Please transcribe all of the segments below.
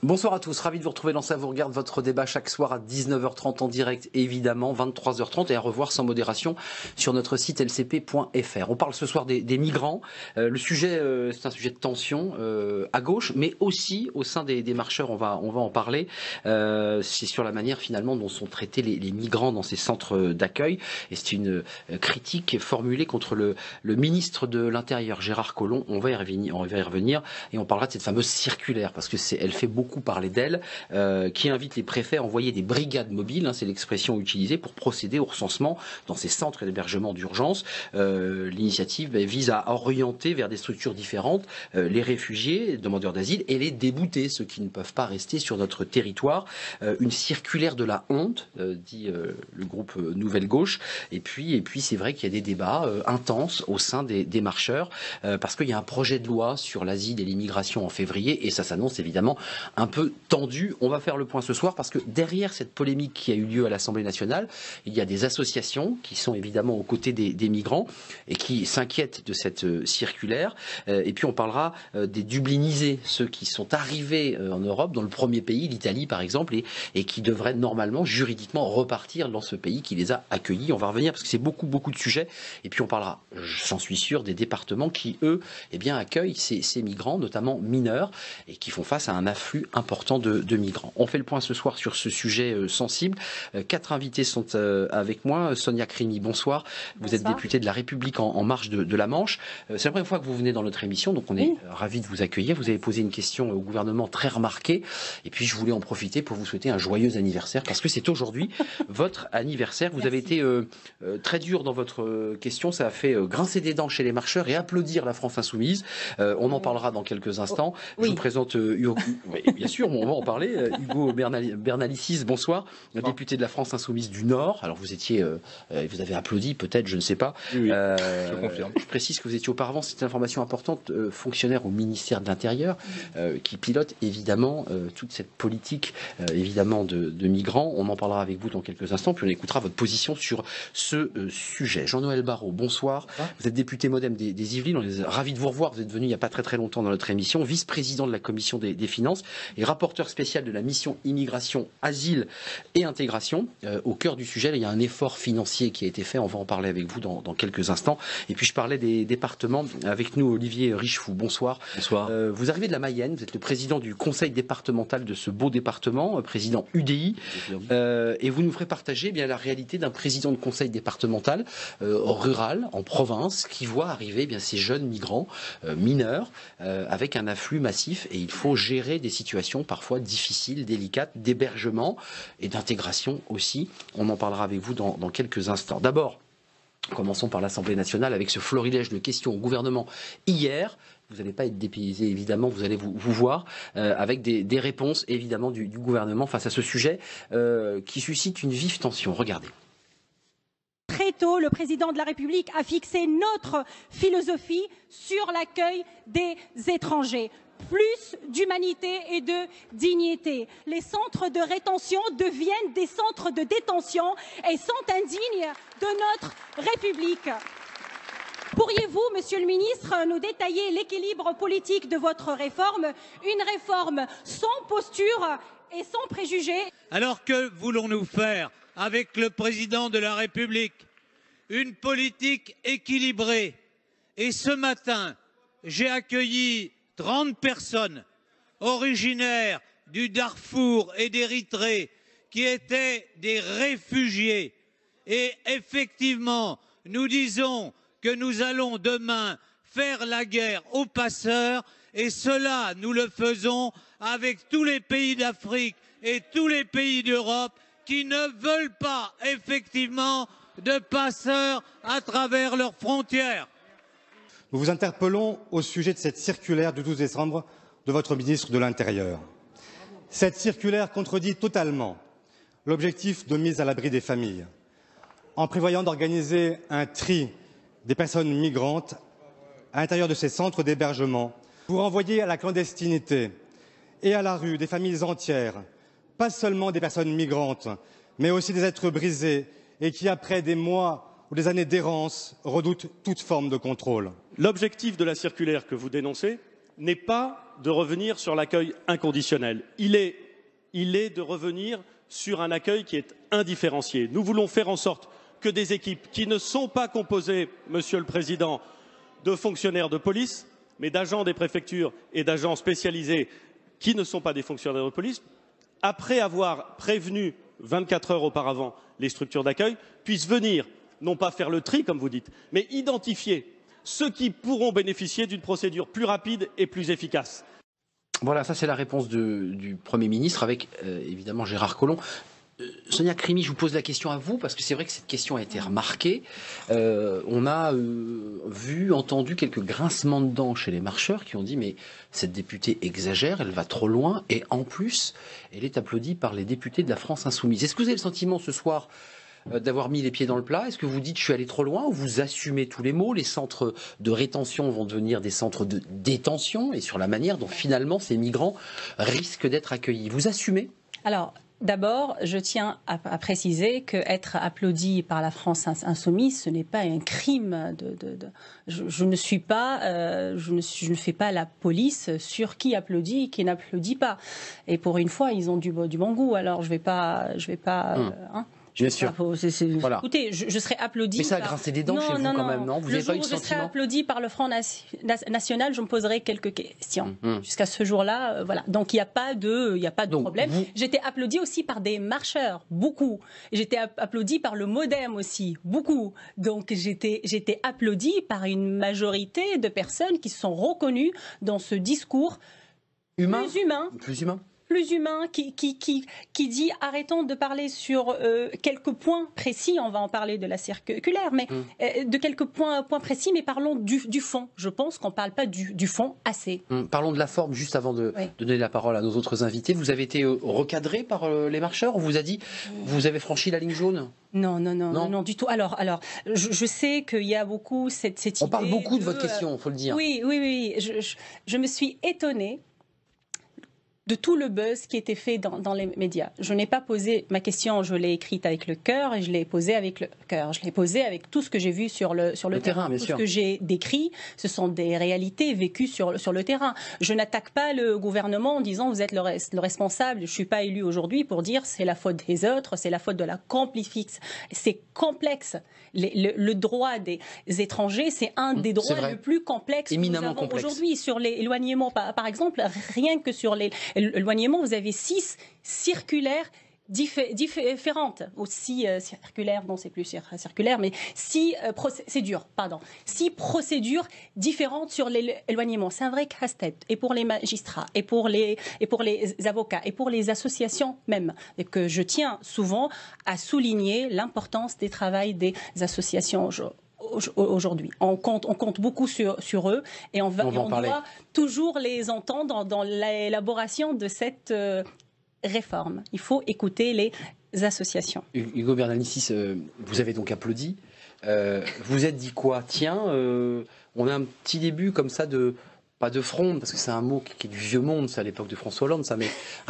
Bonsoir à tous, ravi de vous retrouver dans Ça vous regarde, votre débat chaque soir à 19h30 en direct, évidemment, 23h30 et à revoir sans modération sur notre site lcp.fr. On parle ce soir des migrants. Le sujet, c'est un sujet de tension à gauche, mais aussi au sein des marcheurs, on va en parler. C'est sur la manière finalement dont sont traités les migrants dans ces centres d'accueil. Et c'est une critique formulée contre le ministre de l'Intérieur, Gérard Collomb. On va y revenir et on parlera de cette fameuse circulaire parce que elle fait beaucoup parler d'elle, qui invite les préfets à envoyer des brigades mobiles, c'est l'expression utilisée, pour procéder au recensement dans ces centres d'hébergement d'urgence. L'initiative vise à orienter vers des structures différentes les réfugiés, demandeurs d'asile, et les débouter, ceux qui ne peuvent pas rester sur notre territoire. Une circulaire de la honte, dit le groupe Nouvelle Gauche. Et puis c'est vrai qu'il y a des débats intenses au sein des marcheurs, parce qu'il y a un projet de loi sur l'asile et l'immigration en février, et ça s'annonce évidemment un peu tendu. On va faire le point ce soir parce que derrière cette polémique qui a eu lieu à l'Assemblée nationale, il y a des associations qui sont évidemment aux côtés des migrants et qui s'inquiètent de cette circulaire. Et puis on parlera des dublinisés, ceux qui sont arrivés en Europe, dans le premier pays, l'Italie par exemple, et qui devraient normalement juridiquement repartir dans ce pays qui les a accueillis. On va revenir parce que c'est beaucoup de sujets. Et puis on parlera, j'en suis sûr, des départements qui, eux, accueillent ces migrants, notamment mineurs, et qui font face à un afflux important de migrants. On fait le point ce soir sur ce sujet sensible. 4 invités sont avec moi. Sonia Crimi, bonsoir. Vous êtes députée de La République en marche de la Manche. C'est la première fois que vous venez dans notre émission, donc on est ravis de vous accueillir. Vous avez posé une question au gouvernement très remarquée. Et puis je voulais en profiter pour vous souhaiter un joyeux anniversaire, parce que c'est aujourd'hui votre anniversaire. Vous avez été très dur dans votre question. Ça a fait grincer des dents chez les marcheurs et applaudir la France Insoumise. On en parlera dans quelques instants. Je vous présente Hugo. Oui, bien sûr, on va en parler. Hugo Bernalicis, bonsoir, député de la France Insoumise du Nord. Alors vous avez applaudi peut-être, je ne sais pas. Oui, je confirme. Je précise que vous étiez auparavant, c'est une information importante, fonctionnaire au ministère de l'Intérieur, qui pilote évidemment toute cette politique évidemment de migrants. On en parlera avec vous dans quelques instants, puis on écoutera votre position sur ce sujet. Jean-Noël Barrot, bonsoir. Vous êtes député MoDem des Yvelines. On est ravis de vous revoir. Vous êtes venu il n'y a pas très longtemps dans notre émission, vice-président de la commission des finances et rapporteur spécial de la mission immigration, asile et intégration. Au cœur du sujet, il y a un effort financier qui a été fait. On va en parler avec vous dans quelques instants. Et puis je parlais des départements. Avec nous, Olivier Richefou. Bonsoir. Bonsoir. Vous arrivez de la Mayenne. Vous êtes le président du conseil départemental de ce beau département, président UDI. Et vous nous ferez partager la réalité d'un président de conseil départemental rural, en province, qui voit arriver ces jeunes migrants mineurs avec un afflux massif. Et il faut gérer des situations parfois difficiles, délicates, d'hébergement et d'intégration aussi. On en parlera avec vous dans quelques instants. D'abord, commençons par l'Assemblée nationale avec ce florilège de questions au gouvernement hier. Vous n'allez pas être dépaysé, évidemment, vous allez vous voir avec des réponses, évidemment, du gouvernement face à ce sujet qui suscite une vive tension. Regardez. Très tôt, le président de la République a fixé notre philosophie sur l'accueil des étrangers. Plus d'humanité et de dignité. Les centres de rétention deviennent des centres de détention et sont indignes de notre République. Pourriez-vous, Monsieur le Ministre, nous détailler l'équilibre politique de votre réforme, une réforme sans posture et sans préjugés? Alors que voulons-nous faire avec le président de la République? Une politique équilibrée. Et ce matin, j'ai accueilli 30 personnes originaires du Darfour et d'Érythrée qui étaient des réfugiés. Et effectivement, nous disons que nous allons demain faire la guerre aux passeurs, et cela, nous le faisons avec tous les pays d'Afrique et tous les pays d'Europe qui ne veulent pas effectivement de passeurs à travers leurs frontières. Nous vous interpellons au sujet de cette circulaire du 12 décembre de votre ministre de l'Intérieur. Cette circulaire contredit totalement l'objectif de mise à l'abri des familles, en prévoyant d'organiser un tri des personnes migrantes à l'intérieur de ces centres d'hébergement pour envoyer à la clandestinité et à la rue des familles entières, pas seulement des personnes migrantes, mais aussi des êtres brisés et qui, après des mois ou des années d'errance, redoutent toute forme de contrôle. L'objectif de la circulaire que vous dénoncez, n'est pas de revenir sur l'accueil inconditionnel. Il est de revenir sur un accueil qui est indifférencié. Nous voulons faire en sorte que des équipes qui ne sont pas composées, Monsieur le Président, de fonctionnaires de police, mais d'agents des préfectures et d'agents spécialisés qui ne sont pas des fonctionnaires de police, après avoir prévenu 24 heures auparavant les structures d'accueil, puissent venir, non pas faire le tri, comme vous dites, mais identifier ceux qui pourront bénéficier d'une procédure plus rapide et plus efficace. Voilà, ça c'est la réponse du Premier ministre avec évidemment Gérard Collomb. Sonia Crimi, je vous pose la question à vous parce que c'est vrai que cette question a été remarquée. On a entendu quelques grincements de dents chez les marcheurs qui ont dit mais cette députée exagère, elle va trop loin et en plus elle est applaudie par les députés de la France Insoumise. Est-ce que vous avez le sentiment ce soir d'avoir mis les pieds dans le plat? Est-ce que vous dites je suis allé trop loin ou vous assumez tous les mots? Les centres de rétention vont devenir des centres de détention et sur la manière dont finalement ces migrants risquent d'être accueillis. Vous assumez? Alors, d'abord, je tiens à préciser qu'être applaudi par la France Insoumise, ce n'est pas un crime. Je ne suis pas, je ne fais pas la police sur qui applaudit et qui n'applaudit pas. Et pour une fois, ils ont du bon goût. Alors, je vais pas. Hein. Bien sûr. Voilà. Écoutez, je serai applaudi. Mais ça a grincé des dents chez vous quand même, non? Vous n'avez pas eu de sentiment? Je serai applaudi par le Front National, je me poserai quelques questions. Jusqu'à ce jour-là, voilà. Donc il n'y a pas de problème. J'étais applaudi aussi par des marcheurs, beaucoup. J'étais applaudi par le MoDem aussi, beaucoup. Donc j'étais applaudi par une majorité de personnes qui se sont reconnues dans ce discours plus humain, qui dit arrêtons de parler sur quelques points précis, on va en parler de la circulaire, mais de quelques points précis, mais parlons du fond. Je pense qu'on ne parle pas du fond assez. Parlons de la forme, juste avant de donner la parole à nos autres invités. Vous avez été recadré par les marcheurs? On vous a dit, vous avez franchi la ligne jaune? Non, du tout. Alors, je sais qu'il y a beaucoup cette idée. On parle beaucoup de votre question, il faut le dire. Oui. Je me suis étonnée de tout le buzz qui était fait dans les médias. Je n'ai pas posé ma question, je l'ai écrite avec le cœur et je l'ai posée avec le cœur. Je l'ai posée avec tout ce que j'ai vu sur le terrain. Tout ce que j'ai décrit, ce sont des réalités vécues sur le terrain. Je n'attaque pas le gouvernement en disant vous êtes le responsable. Je ne suis pas élu aujourd'hui pour dire c'est la faute des autres, c'est la faute de la complifixe. C'est complexe. Le droit des étrangers, c'est un des droits les plus complexes que nous avons aujourd'hui. Sur l'éloignement, par exemple, rien que sur l'éloignement, vous avez 6 circulaires différentes. Aussi circulaires, non, c'est plus circulaire, mais 6 procédures différentes sur l'éloignement. C'est un vrai casse-tête. Et pour les magistrats, et pour les avocats, et pour les associations même. Et que je tiens souvent à souligner l'importance des travaux des associations aujourd'hui. On compte beaucoup sur eux et on doit toujours les entendre dans l'élaboration de cette réforme. Il faut écouter les associations. Hugo Bernalicis, vous avez donc applaudi. Vous êtes dit quoi? Tiens, on a un petit début comme ça pas de fronde, parce que c'est un mot qui est du vieux monde, c'est à l'époque de François Hollande, ça, mais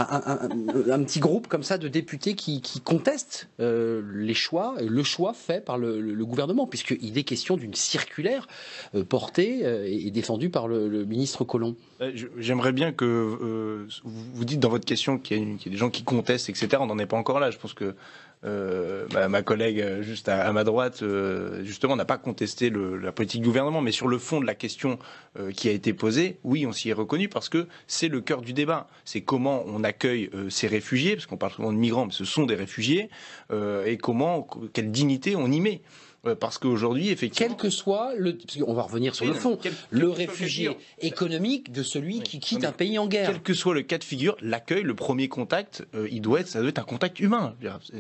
un petit groupe comme ça de députés qui contestent le choix fait par le gouvernement, puisqu'il est question d'une circulaire portée et défendue par le ministre Collomb. J'aimerais bien que vous dites dans votre question qu'il y a des gens qui contestent, etc. On n'en est pas encore là. Je pense que ma collègue juste à ma droite, justement, n'a pas contesté la politique du gouvernement, mais sur le fond de la question qui a été posée, oui, on s'y est reconnu parce que c'est le cœur du débat. C'est comment on accueille ces réfugiés, parce qu'on parle souvent de migrants, mais ce sont des réfugiés, et quelle dignité on y met. Parce qu'aujourd'hui, effectivement... Quel que soit on va revenir sur le fond, le réfugié économique de celui qui quitte un pays en guerre. Quel que soit le cas de figure, l'accueil, le premier contact, ça doit être un contact humain.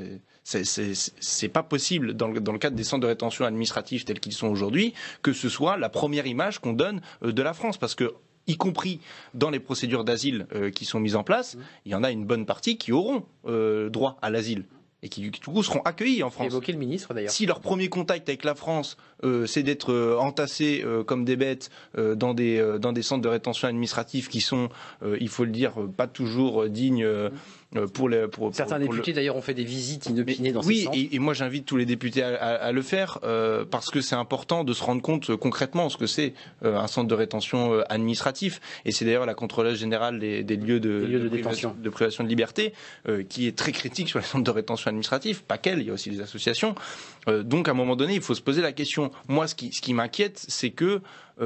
C'est pas possible, dans le cadre des centres de rétention administrative tels qu'ils sont aujourd'hui, que ce soit la première image qu'on donne de la France. Parce que, y compris dans les procédures d'asile qui sont mises en place, il y en a une bonne partie qui auront droit à l'asile. Et qui, du coup, seront accueillis en France. Évoqué le ministre, d'ailleurs. Si leur premier contact avec la France, c'est d'être entassés comme des bêtes dans des centres de rétention administrative qui sont, il faut le dire, pas toujours dignes Certains députés d'ailleurs ont fait des visites inopinées dans ces centres. Oui, et moi j'invite tous les députés à le faire parce que c'est important de se rendre compte concrètement ce que c'est un centre de rétention administratif. Et c'est d'ailleurs la contrôleuse générale des lieux de privation de liberté qui est très critique sur les centres de rétention administratifs. Pas qu'elle, il y a aussi les associations. Donc à un moment donné, il faut se poser la question. Moi, ce qui m'inquiète, c'est que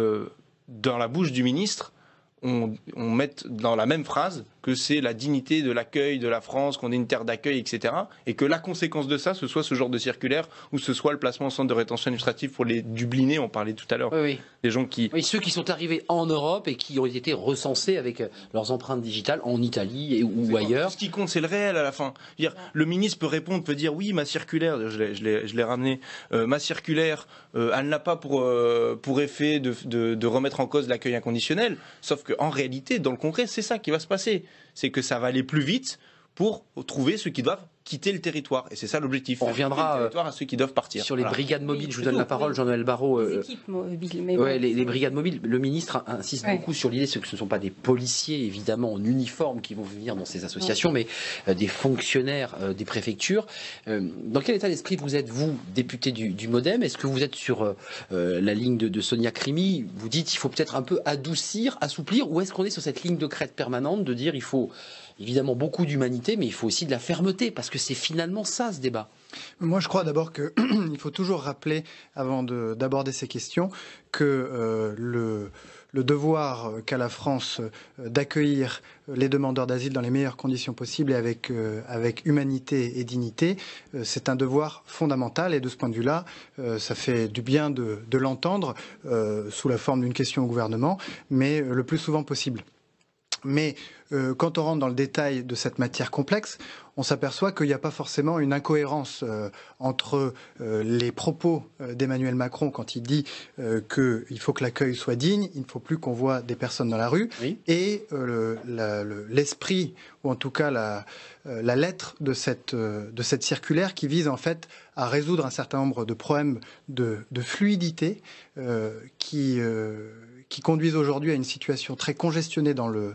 dans la bouche du ministre, on mette dans la même phrase que c'est la dignité de l'accueil de la France, qu'on est une terre d'accueil, etc. Et que la conséquence de ça, ce soit ce genre de circulaire ou ce soit le placement en centre de rétention administrative pour les Dublinés, on parlait tout à l'heure. Oui. Des gens qui... Oui, ceux qui sont arrivés en Europe et qui ont été recensés avec leurs empreintes digitales en Italie ou ailleurs. Ce qui compte, c'est le réel à la fin. Dire, le ministre peut répondre, peut dire oui, ma circulaire, je l'ai ramené, ma circulaire, elle n'a pas pour effet de remettre en cause l'accueil inconditionnel. Sauf qu'en réalité, dans le concret, c'est ça qui va se passer. C'est que ça va aller plus vite pour trouver ceux qui doivent quitter le territoire. Et c'est ça l'objectif. On reviendra le territoire à ceux qui doivent partir. Sur les brigades mobiles. Je vous donne la parole, Jean-Noël Barrot. Les équipes mobiles. Mais les brigades mobiles. Le ministre insiste beaucoup sur l'idée que ce ne sont pas des policiers, évidemment, en uniforme qui vont venir dans ces associations, mais des fonctionnaires des préfectures. Dans quel état d'esprit vous êtes, vous, député du MoDem? Est-ce que vous êtes sur la ligne de Sonia Crimi? Vous dites qu'il faut peut-être un peu adoucir, assouplir, ou est-ce qu'on est sur cette ligne de crête permanente de dire il faut évidemment beaucoup d'humanité, mais il faut aussi de la fermeté, parce que c'est finalement ça, ce débat. Moi, je crois d'abord qu'il faut toujours rappeler, avant d'aborder ces questions, que le devoir qu'a la France d'accueillir les demandeurs d'asile dans les meilleures conditions possibles et avec humanité et dignité, c'est un devoir fondamental. Et de ce point de vue-là, ça fait du bien de l'entendre sous la forme d'une question au gouvernement, mais le plus souvent possible. Mais quand on rentre dans le détail de cette matière complexe, on s'aperçoit qu'il n'y a pas forcément une incohérence entre les propos d'Emmanuel Macron quand il dit qu'il faut que l'accueil soit digne, il ne faut plus qu'on voit des personnes dans la rue, et l'esprit, ou en tout cas la lettre de cette circulaire qui vise en fait à résoudre un certain nombre de problèmes de fluidité qui conduisent aujourd'hui à une situation très congestionnée dans le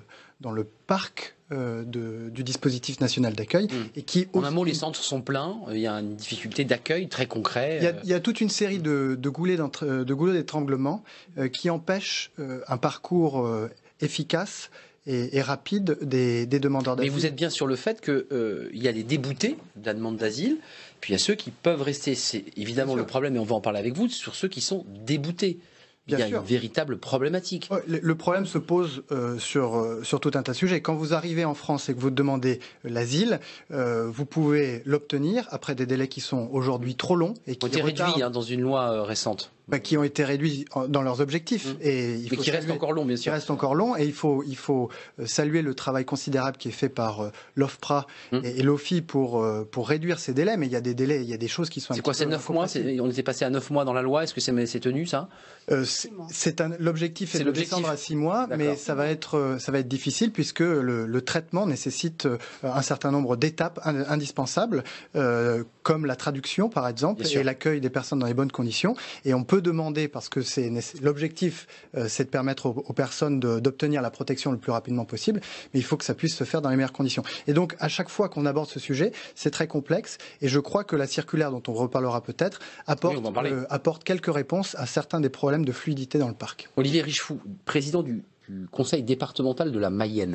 parc du dispositif national d'accueil. Et qui, en un mot, les centres sont pleins, il y a une difficulté d'accueil très concret. Il y a toute une série de goulets d'étranglement qui empêchent un parcours efficace et rapide des demandeurs d'asile. Mais vous êtes bien sur le fait qu'il y a les déboutés de la demande d'asile, puis il y a ceux qui peuvent rester. C'est évidemment le problème, et on va en parler avec vous, sur ceux qui sont déboutés. Il y a une véritable problématique. Le problème se pose sur tout un tas de sujets. Quand vous arrivez en France et que vous demandez l'asile, vous pouvez l'obtenir après des délais qui sont aujourd'hui trop longs. Et qui ont été réduits dans une loi récente. Qui ont été réduits dans leurs objectifs. Et mais qui restent encore longs, bien sûr. Qui restent encore longs, et il faut saluer le travail considérable qui est fait par l'OFPRA et l'OFI pour réduire ces délais. Mais il y a des délais, il y a des choses qui sont... C'est quoi, c'est 9 mois? On était passé à 9 mois dans la loi, est-ce que c'est tenu, ça? L'objectif est de descendre à 6 mois, mais ça va être difficile puisque le traitement nécessite un certain nombre d'étapes indispensables, comme la traduction, par exemple, et l'accueil des personnes dans les bonnes conditions. Et on peut demander, parce que l'objectif, c'est de permettre aux personnes d'obtenir la protection le plus rapidement possible, mais il faut que ça puisse se faire dans les meilleures conditions. Et donc, à chaque fois qu'on aborde ce sujet, c'est très complexe, et je crois que la circulaire, dont on reparlera peut-être, apporte quelques réponses à certains des problèmes de fluidité dans le parc. Olivier Richefou, président du conseil départemental de la Mayenne.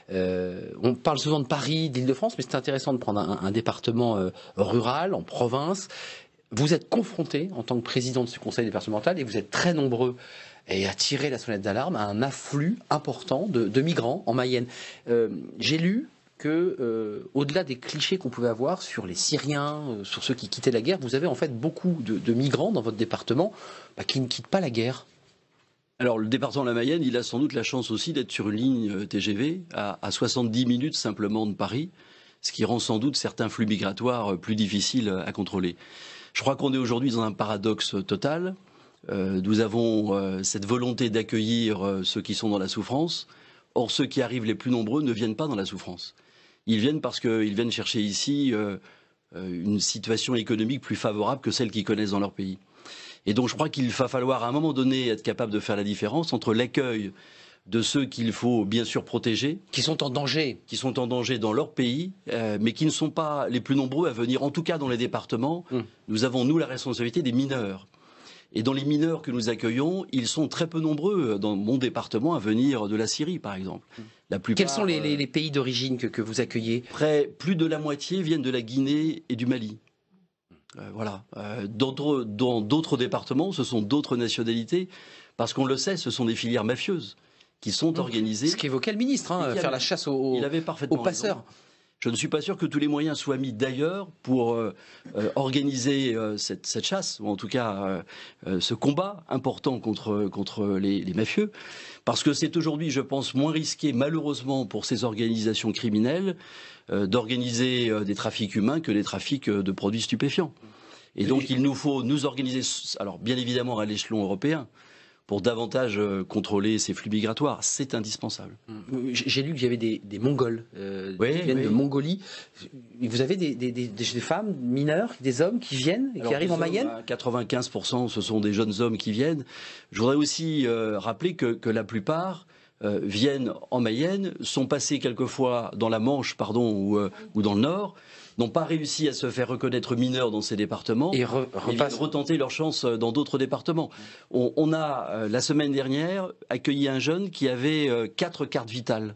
On parle souvent de Paris, d'Île-de-France, mais c'est intéressant de prendre un département rural, en province. Vous êtes confronté, en tant que président de ce conseil départemental, et vous êtes très nombreux à tirer la sonnette d'alarme, à un afflux important de migrants en Mayenne. J'ai lu que, au-delà des clichés qu'on pouvait avoir sur les Syriens, sur ceux qui quittaient la guerre, vous avez en fait beaucoup de migrants dans votre département qui ne quittent pas la guerre. Alors, le département de la Mayenne, il a sans doute la chance aussi d'être sur une ligne TGV à 70 minutes simplement de Paris, ce qui rend sans doute certains flux migratoires plus difficiles à contrôler. Je crois qu'on est aujourd'hui dans un paradoxe total. Nous avons cette volonté d'accueillir ceux qui sont dans la souffrance. Or, ceux qui arrivent les plus nombreux ne viennent pas dans la souffrance. Ils viennent parce qu'ils viennent chercher ici une situation économique plus favorable que celle qu'ils connaissent dans leur pays. Et donc je crois qu'il va falloir à un moment donné être capable de faire la différence entre l'accueil de ceux qu'il faut bien sûr protéger. Qui sont en danger. Qui sont en danger dans leur pays, mais qui ne sont pas les plus nombreux à venir, en tout cas dans les départements. Nous avons, nous, la responsabilité des mineurs. Et dans les mineurs que nous accueillons, ils sont très peu nombreux dans mon département à venir de la Syrie, par exemple. La plupart, quels sont les pays d'origine que vous accueillez? Plus de la moitié viennent de la Guinée et du Mali. Voilà. Dans d'autres départements, ce sont d'autres nationalités, parce qu'on le sait, ce sont des filières mafieuses qui sont organisées. Ce qu'évoquait le ministre, faire la chasse aux passeurs. Je ne suis pas sûr que tous les moyens soient mis d'ailleurs pour organiser cette chasse, ou en tout cas ce combat important contre les mafieux, parce que c'est aujourd'hui, je pense, moins risqué, malheureusement, pour ces organisations criminelles d'organiser des trafics humains que des trafics de produits stupéfiants. Et donc il nous faut nous organiser, alors bien évidemment à l'échelon européen, pour davantage contrôler ces flux migratoires. C'est indispensable. J'ai lu qu'il y avait des Mongols qui viennent de Mongolie. Vous avez des femmes mineures, des hommes qui viennent, qui arrivent en Mayenne? 95%, ce sont des jeunes hommes qui viennent. Je voudrais aussi rappeler que la plupart viennent en Mayenne, sont passés quelquefois dans la Manche, ou dans le Nord, n'ont pas réussi à se faire reconnaître mineurs dans ces départements et viennent retenter leur chance dans d'autres départements. On a, la semaine dernière, accueilli un jeune qui avait 4 cartes vitales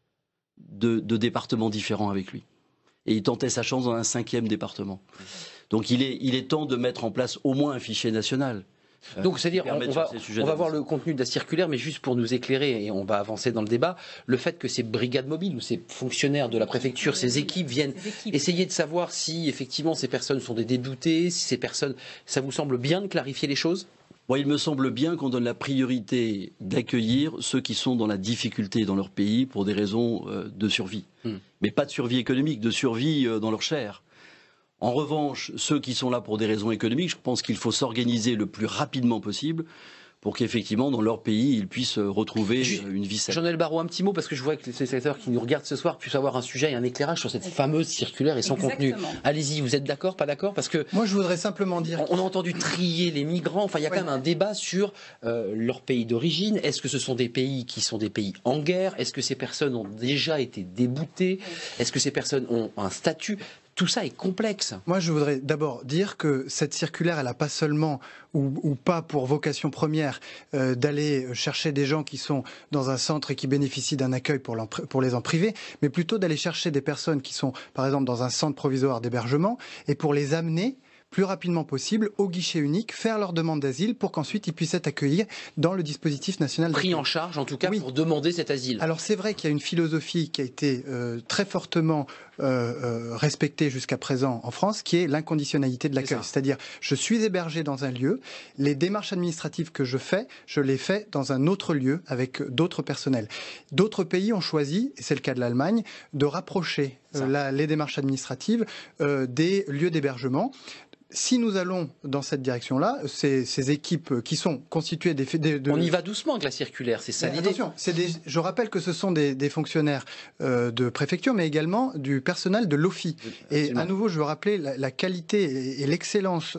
de départements différents avec lui. Et il tentait sa chance dans un 5e département. Donc il est temps de mettre en place au moins un fichier national. Donc, c'est-à-dire, on va voir le contenu de la circulaire, mais juste pour nous éclairer, et on va avancer dans le débat, le fait que ces brigades mobiles ou ces fonctionnaires de la préfecture, ces équipes viennent essayer de savoir si effectivement ces personnes sont des déboutés, si ces personnes, ça vous semble bien de clarifier les choses? Bon, il me semble bien qu'on donne la priorité d'accueillir ceux qui sont dans la difficulté dans leur pays pour des raisons de survie. Mais pas de survie économique, de survie dans leur chair. En revanche, ceux qui sont là pour des raisons économiques, je pense qu'il faut s'organiser le plus rapidement possible pour qu'effectivement, dans leur pays, ils puissent retrouver une vie saine. Jean-Noël Barrot, un petit mot, parce que je vois que les spectateurs qui nous regardent ce soir puissent avoir un sujet et un éclairage sur cette fameuse circulaire et son contenu. Allez-y, vous êtes d'accord, pas d'accord? Parce que moi, je voudrais simplement dire... On a entendu trier les migrants, enfin, il y a quand même un débat sur leur pays d'origine. Est-ce que ce sont des pays qui sont des pays en guerre? Est-ce que ces personnes ont déjà été déboutées? Est-ce que ces personnes ont un statut? Tout ça est complexe. Moi, je voudrais d'abord dire que cette circulaire, elle n'a pas seulement ou pas pour vocation première d'aller chercher des gens qui sont dans un centre et qui bénéficient d'un accueil pour les en priver, mais plutôt d'aller chercher des personnes qui sont, par exemple, dans un centre provisoire d'hébergement et pour les amener plus rapidement possible au guichet unique, faire leur demande d'asile pour qu'ensuite ils puissent être accueillis dans le dispositif national d'accueil. Pris en charge, en tout cas, pour demander cet asile. Alors c'est vrai qu'il y a une philosophie qui a été très fortement respectée jusqu'à présent en France, qui est l'inconditionnalité de l'accueil. C'est-à-dire, je suis hébergé dans un lieu, les démarches administratives que je fais, je les fais dans un autre lieu avec d'autres personnels. D'autres pays ont choisi, et c'est le cas de l'Allemagne, de rapprocher les démarches administratives des lieux d'hébergement. Si nous allons dans cette direction-là, ces équipes qui sont constituées On y va doucement avec la circulaire, c'est ça l'idée. Attention, je rappelle que ce sont des fonctionnaires de préfecture, mais également du personnel de l'OFI. Et à nouveau, je veux rappeler la qualité et l'excellence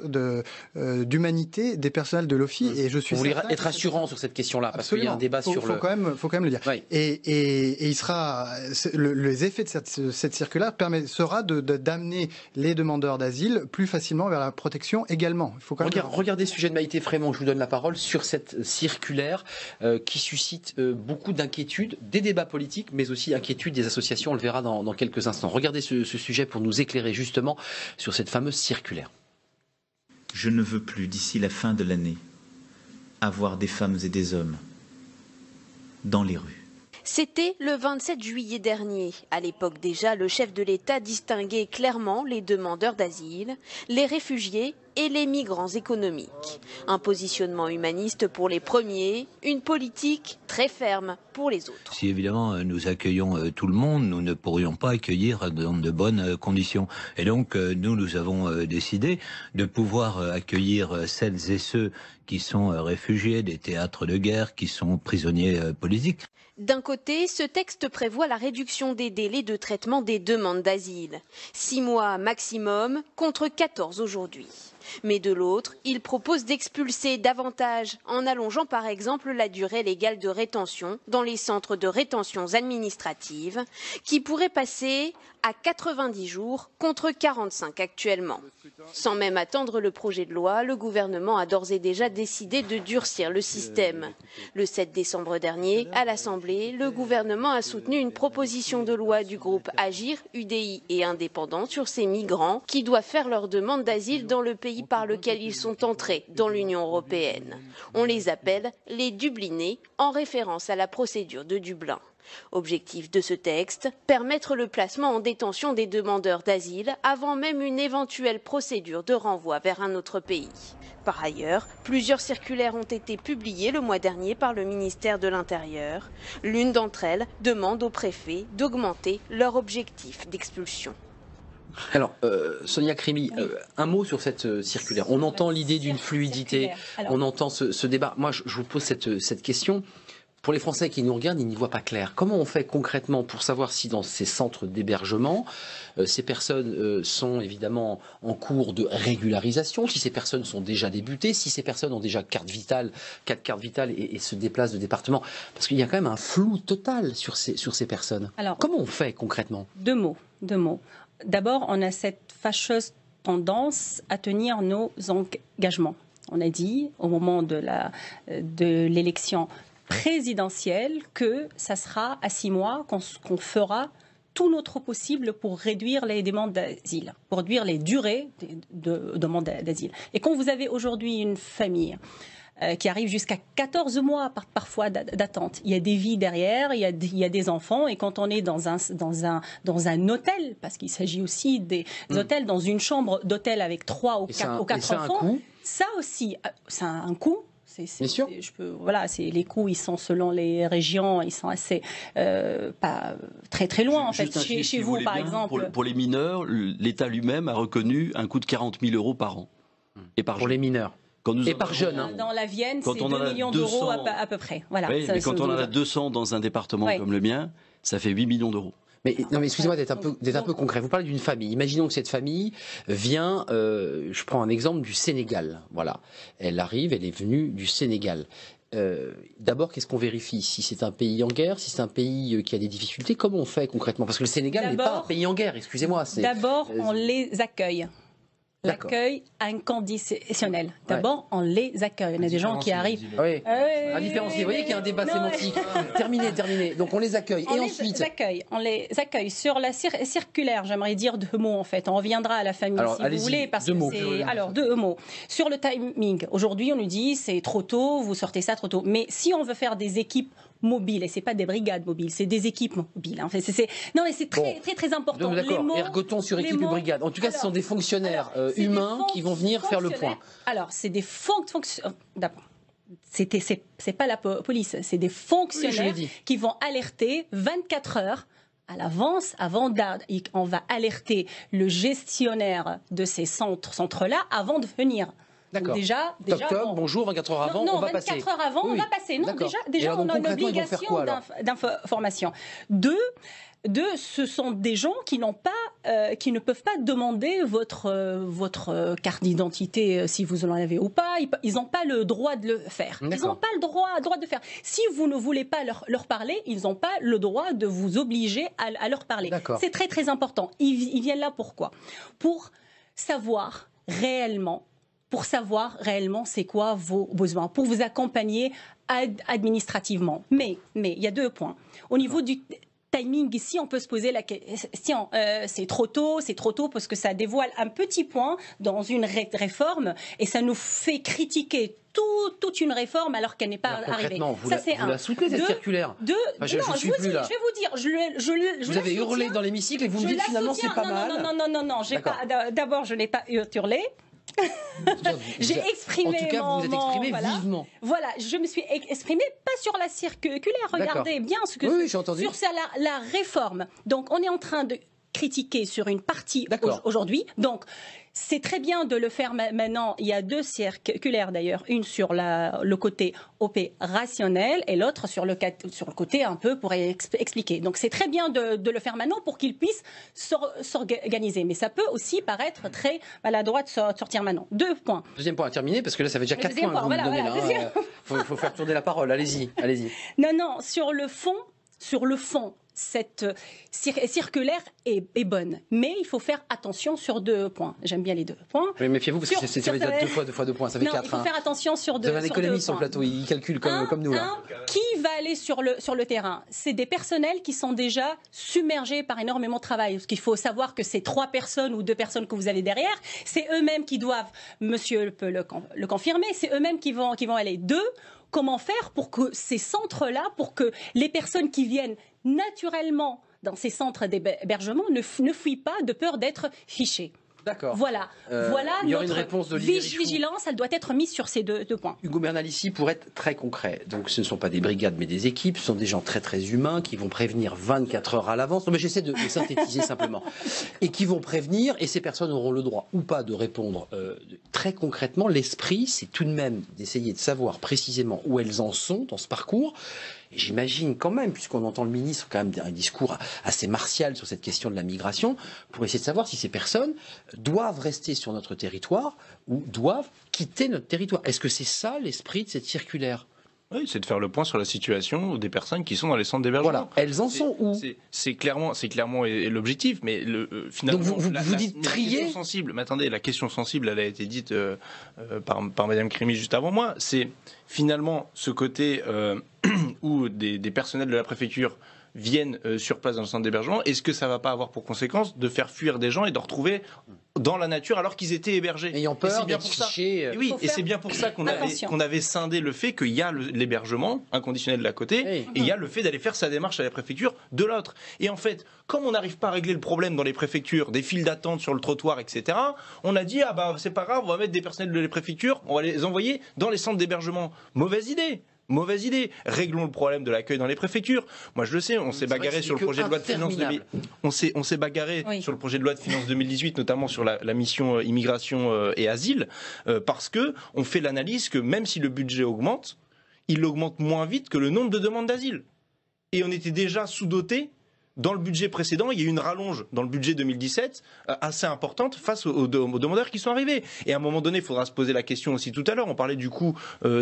d'humanité des personnels de l'OFI. Et je suis Vous voulez être rassurant sur cette question-là, parce qu'il y a un débat sur le... Faut quand même le dire. Oui. Et il sera... Les effets de cette circulaire sera d'amener les demandeurs d'asile plus facilement vers la protection également. Il faut quand même... Regardez le sujet de Maïté Frémont, je vous donne la parole, sur cette circulaire qui suscite beaucoup d'inquiétudes, des débats politiques, mais aussi inquiétudes des associations, on le verra dans quelques instants. Regardez ce sujet pour nous éclairer justement sur cette fameuse circulaire. Je ne veux plus, d'ici la fin de l'année, avoir des femmes et des hommes dans les rues. C'était le 27 juillet dernier. À l'époque déjà, le chef de l'État distinguait clairement les demandeurs d'asile, les réfugiés et les migrants économiques. Un positionnement humaniste pour les premiers, une politique très ferme pour les autres. Si évidemment nous accueillons tout le monde, nous ne pourrions pas accueillir dans de bonnes conditions. Et donc nous avons décidé de pouvoir accueillir celles et ceux qui sont réfugiés des théâtres de guerre, qui sont prisonniers politiques. D'un côté, ce texte prévoit la réduction des délais de traitement des demandes d'asile. 6 mois maximum contre 14 aujourd'hui. Mais de l'autre, il propose d'expulser davantage, en allongeant par exemple la durée légale de rétention dans les centres de rétention administratives, qui pourrait passer à 90 jours contre 45 actuellement. Sans même attendre le projet de loi, le gouvernement a d'ores et déjà décidé de durcir le système. Le 7 décembre dernier, à l'Assemblée, le gouvernement a soutenu une proposition de loi du groupe Agir, UDI et Indépendants sur ces migrants qui doivent faire leur demande d'asile dans le pays par lequel ils sont entrés dans l'Union européenne. On les appelle les Dublinés, en référence à la procédure de Dublin. Objectif de ce texte, permettre le placement en détention des demandeurs d'asile avant même une éventuelle procédure de renvoi vers un autre pays. Par ailleurs, plusieurs circulaires ont été publiées le mois dernier par le ministère de l'Intérieur. L'une d'entre elles demande aux préfets d'augmenter leur objectif d'expulsion. Alors, Sonia Crimi, un mot sur cette circulaire. On entend l'idée d'une fluidité, on entend ce débat. Moi, je vous pose cette question. Pour les Français qui nous regardent, ils n'y voient pas clair. Comment on fait concrètement pour savoir si dans ces centres d'hébergement, ces personnes sont évidemment en cours de régularisation, si ces personnes sont déjà débutées, si ces personnes ont déjà quatre cartes vitales et se déplacent de département? Parce qu'il y a quand même un flou total sur ces personnes. Alors, comment on fait concrètement? Deux mots. D'abord, on a cette fâcheuse tendance à tenir nos engagements. On a dit au moment de l'élection présidentielle que ça sera à 6 mois qu'on fera tout notre possible pour réduire les demandes d'asile, pour réduire les durées de demandes d'asile. Et quand vous avez aujourd'hui une famille qui arrive jusqu'à 14 mois parfois d'attente, il y a des vies derrière, il y a des enfants, et quand on est dans un hôtel, parce qu'il s'agit aussi des hôtels, dans une chambre d'hôtel avec 3 ou 4 enfants, ça aussi, ça a un coût. Bien sûr. Les coûts, ils sont selon les régions, ils sont assez pas très très loin en fait. Chez vous, par exemple. Pour les mineurs, l'État lui-même a reconnu un coût de 40 000 € par an et par pour les mineurs. Et par jeune. Dans la Vienne, c'est 2 millions d'euros à peu près. Voilà. Oui, mais quand on en a 200 dans un département comme le mien, ça fait 8 millions d'euros. Mais excusez-moi d'être un peu concret. Vous parlez d'une famille. Imaginons que cette famille vient, je prends un exemple du Sénégal. Voilà. Elle arrive, elle est venue du Sénégal. D'abord, qu'est-ce qu'on vérifie? Si c'est un pays en guerre, si c'est un pays qui a des difficultés, comment on fait concrètement? Parce que le Sénégal n'est pas un pays en guerre, excusez-moi. D'abord, on les accueille. L'accueil inconditionnel. D'abord, on les accueille. On a des gens qui arrivent. Oui. À différencier. Vous voyez qu'il y a un débat sémantique. Terminé. Donc on les accueille. Et ensuite on les accueille. Sur la circulaire, j'aimerais dire 2 mots en fait. On reviendra à la famille si vous voulez. Alors, 2 mots. Sur le timing. Aujourd'hui, on nous dit c'est trop tôt, vous sortez ça trop tôt. Mais si on veut faire des équipes mobiles, et c'est pas des brigades mobiles, c'est des équipes mobiles. En fait, non, mais c'est très important. Donc, d'accord. Ergotons sur équipe et brigade. En tout cas, ce sont des fonctionnaires humains qui vont venir faire le point. Alors, c'est des fonctionnaires. D'abord, c'est pas la police, c'est des fonctionnaires qui vont alerter 24 heures à l'avance, on va alerter le gestionnaire de ces centres-là avant de venir. D'accord. Déjà bonjour, 24 heures avant, on va passer. 24 heures avant, on va passer. Non, déjà on a une obligation d'information. Deux, ce sont des gens qui ne peuvent pas demander votre carte d'identité si vous en avez ou pas. Ils n'ont pas le droit de le faire. Ils n'ont pas le droit de faire. Si vous ne voulez pas leur parler, ils n'ont pas le droit de vous obliger à leur parler. C'est très très important. Ils viennent là pourquoi? Pour savoir réellement c'est quoi vos besoins, pour vous accompagner administrativement. Mais il y a 2 points. Au niveau du timing, ici, on peut se poser la question, c'est trop tôt parce que ça dévoile un petit point dans une réforme et ça nous fait critiquer toute une réforme alors qu'elle n'est pas arrivée. Vous la soutenez cette circulaire? Je vais vous dire, vous avez hurlé dans l'hémicycle et vous me dites finalement c'est pas mal. Non, d'abord je n'ai pas hurlé. J'ai exprimé. En tout cas, vous vous êtes exprimé vivement. Voilà, je me suis exprimée pas sur la circulaire. Regardez bien ce que j'ai entendu. Sur la réforme. Donc, on est en train de critiquer sur une partie aujourd'hui. Donc, c'est très bien de le faire maintenant. Il y a 2 circulaires d'ailleurs, une sur le côté opérationnel et l'autre sur le côté un peu pour expliquer. Donc c'est très bien de le faire maintenant pour qu'ils puissent s'organiser. Mais ça peut aussi paraître très maladroit de sortir maintenant. 2 points. Deuxième point à terminer, parce que là ça fait déjà 4 points. Point, voilà, faut faire tourner la parole. Allez-y. Non, sur le fond, cette circulaire est bonne, mais il faut faire attention sur 2 points. J'aime bien les 2 points. Mais méfiez-vous, parce que ça veut dire 2 fois 2 points, ça fait 4. Il faut faire attention sur 2 points. Vous avez un économiste sur le plateau, il calcule comme nous. Qui va aller sur le terrain? C'est des personnels qui sont déjà submergés par énormément de travail. Parce qu'il faut savoir que ces 3 personnes ou 2 personnes que vous avez derrière, c'est eux-mêmes qui doivent, monsieur peut le confirmer, c'est eux-mêmes qui vont aller. 2, comment faire pour que ces centres-là, pour que les personnes qui viennent naturellement dans ces centres d'hébergement ne fuient pas de peur d'être fichés. D'accord. Voilà il y aura une réponse notre vigilance, elle doit être mise sur ces 2 points. Hugo Bernal ici, pour être très concret, donc ce ne sont pas des brigades mais des équipes, ce sont des gens très très humains qui vont prévenir 24 heures à l'avance. Non mais j'essaie de synthétiser simplement. Et qui vont prévenir, et ces personnes auront le droit ou pas de répondre. Très concrètement, l'esprit, c'est tout de même d'essayer de savoir précisément où elles en sont dans ce parcours. Et j'imagine quand même, puisqu'on entend le ministre quand même un discours assez martial sur cette question de la migration, pour essayer de savoir si ces personnes doivent rester sur notre territoire ou doivent quitter notre territoire. Est-ce que c'est ça l'esprit de cette circulaire ? Oui, c'est de faire le point sur la situation des personnes qui sont dans les centres d'hébergement. Voilà, elles en sont où ? C'est clairement l'objectif, mais finalement, donc vous dites trier. La question sensible, mais attendez, la question sensible, elle a été dite par Madame Crimi juste avant moi. C'est finalement ce côté où des personnels de la préfecture viennent sur place dans le centre d'hébergement. Est-ce que ça va pas avoir pour conséquence de faire fuir des gens et de retrouver dans la nature alors qu'ils étaient hébergés? Ayant peur d'être fichés. Oui, et c'est bien pour ça qu'on avait scindé le fait qu'il y a l'hébergement inconditionnel de la côté et il y a le fait d'aller faire sa démarche à la préfecture de l'autre. Et en fait, comme on n'arrive pas à régler le problème dans les préfectures, des files d'attente sur le trottoir, etc., on a dit, ah bah c'est pas grave, on va mettre des personnels de les préfectures, on va les envoyer dans les centres d'hébergement. Mauvaise idée. Réglons le problème de l'accueil dans les préfectures. Moi, je le sais, on s'est bagarré sur le projet de loi de finances. On s'est bagarré sur le projet de loi de finances 2018, notamment sur la mission immigration et asile, parce que on fait l'analyse que même si le budget augmente, il augmente moins vite que le nombre de demandes d'asile. Et on était déjà sous-doté. Dans le budget précédent, il y a eu une rallonge dans le budget 2017 assez importante face aux demandeurs qui sont arrivés. Et à un moment donné, il faudra se poser la question aussi tout à l'heure. On parlait du coût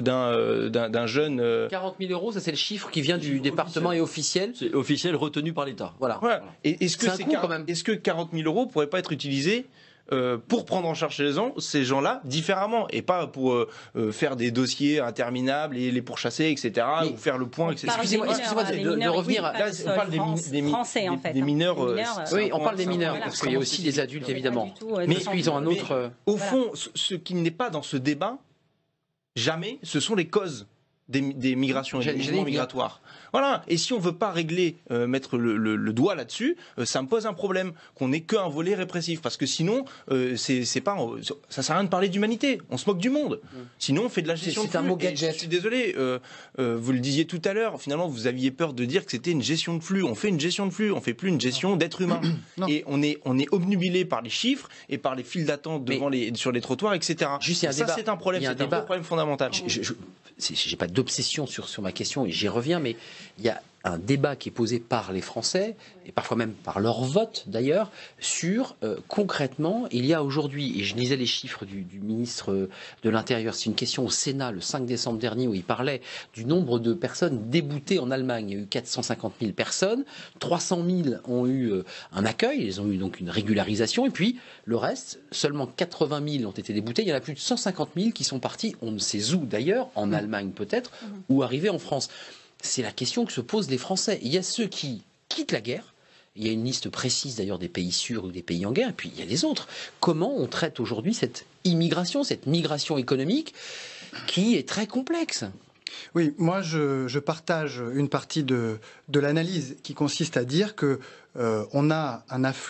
d'un jeune... 40 000 euros, ça c'est le chiffre qui vient du département et officiel. C'est officiel retenu par l'État. Voilà. Et est-ce que 40 000 euros ne pourraient pas être utilisés pour prendre en charge ces gens-là différemment et pas pour faire des dossiers interminables et les pourchasser, etc. ou faire le point, etc. Excusez-moi de revenir. Là, on parle des Français, en fait. Des mineurs. Oui, on parle des mineurs, parce qu'il y a aussi des adultes, évidemment. Mais ils ont un autre... Au fond, ce qui n'est pas dans ce débat, jamais, ce sont les causes des migrations et des mouvements migratoires. Voilà. Et si on ne veut pas régler, mettre le doigt là-dessus, ça me pose un problème qu'on n'ait qu'un volet répressif. Parce que sinon, c'est pas, ça sert à rien de parler d'humanité. On se moque du monde. Sinon, on fait de la gestion de flux. C'est un mot gadget. Je suis désolé, vous le disiez tout à l'heure, finalement, vous aviez peur de dire que c'était une gestion de flux. On fait une gestion de flux, on fait plus une gestion d'être humain. Et on est obnubilé par les chiffres et par les files d'attente sur les trottoirs, etc. Ça, c'est un problème, c'est un gros problème fondamental. J'ai pas d'obsession sur ma question et j'y reviens, mais il y a un débat qui est posé par les Français, et parfois même par leur vote d'ailleurs, sur concrètement, il y a aujourd'hui, et je lisais les chiffres du ministre de l'Intérieur, c'est une question au Sénat le 5 décembre dernier où il parlait du nombre de personnes déboutées en Allemagne. Il y a eu 450 000 personnes, 300 000 ont eu un accueil, ils ont eu donc une régularisation, et puis le reste, seulement 80 000 ont été déboutés, il y en a plus de 150 000 qui sont partis, on ne sait où d'ailleurs, en Allemagne peut-être, ou arrivés en France. C'est la question que se posent les Français. Il y a ceux qui quittent la guerre. Il y a une liste précise d'ailleurs des pays sûrs ou des pays en guerre. Et puis il y a les autres. Comment on traite aujourd'hui cette immigration, cette migration économique qui est très complexe ? Oui, moi je partage une partie de l'analyse qui consiste à dire que on a un afflux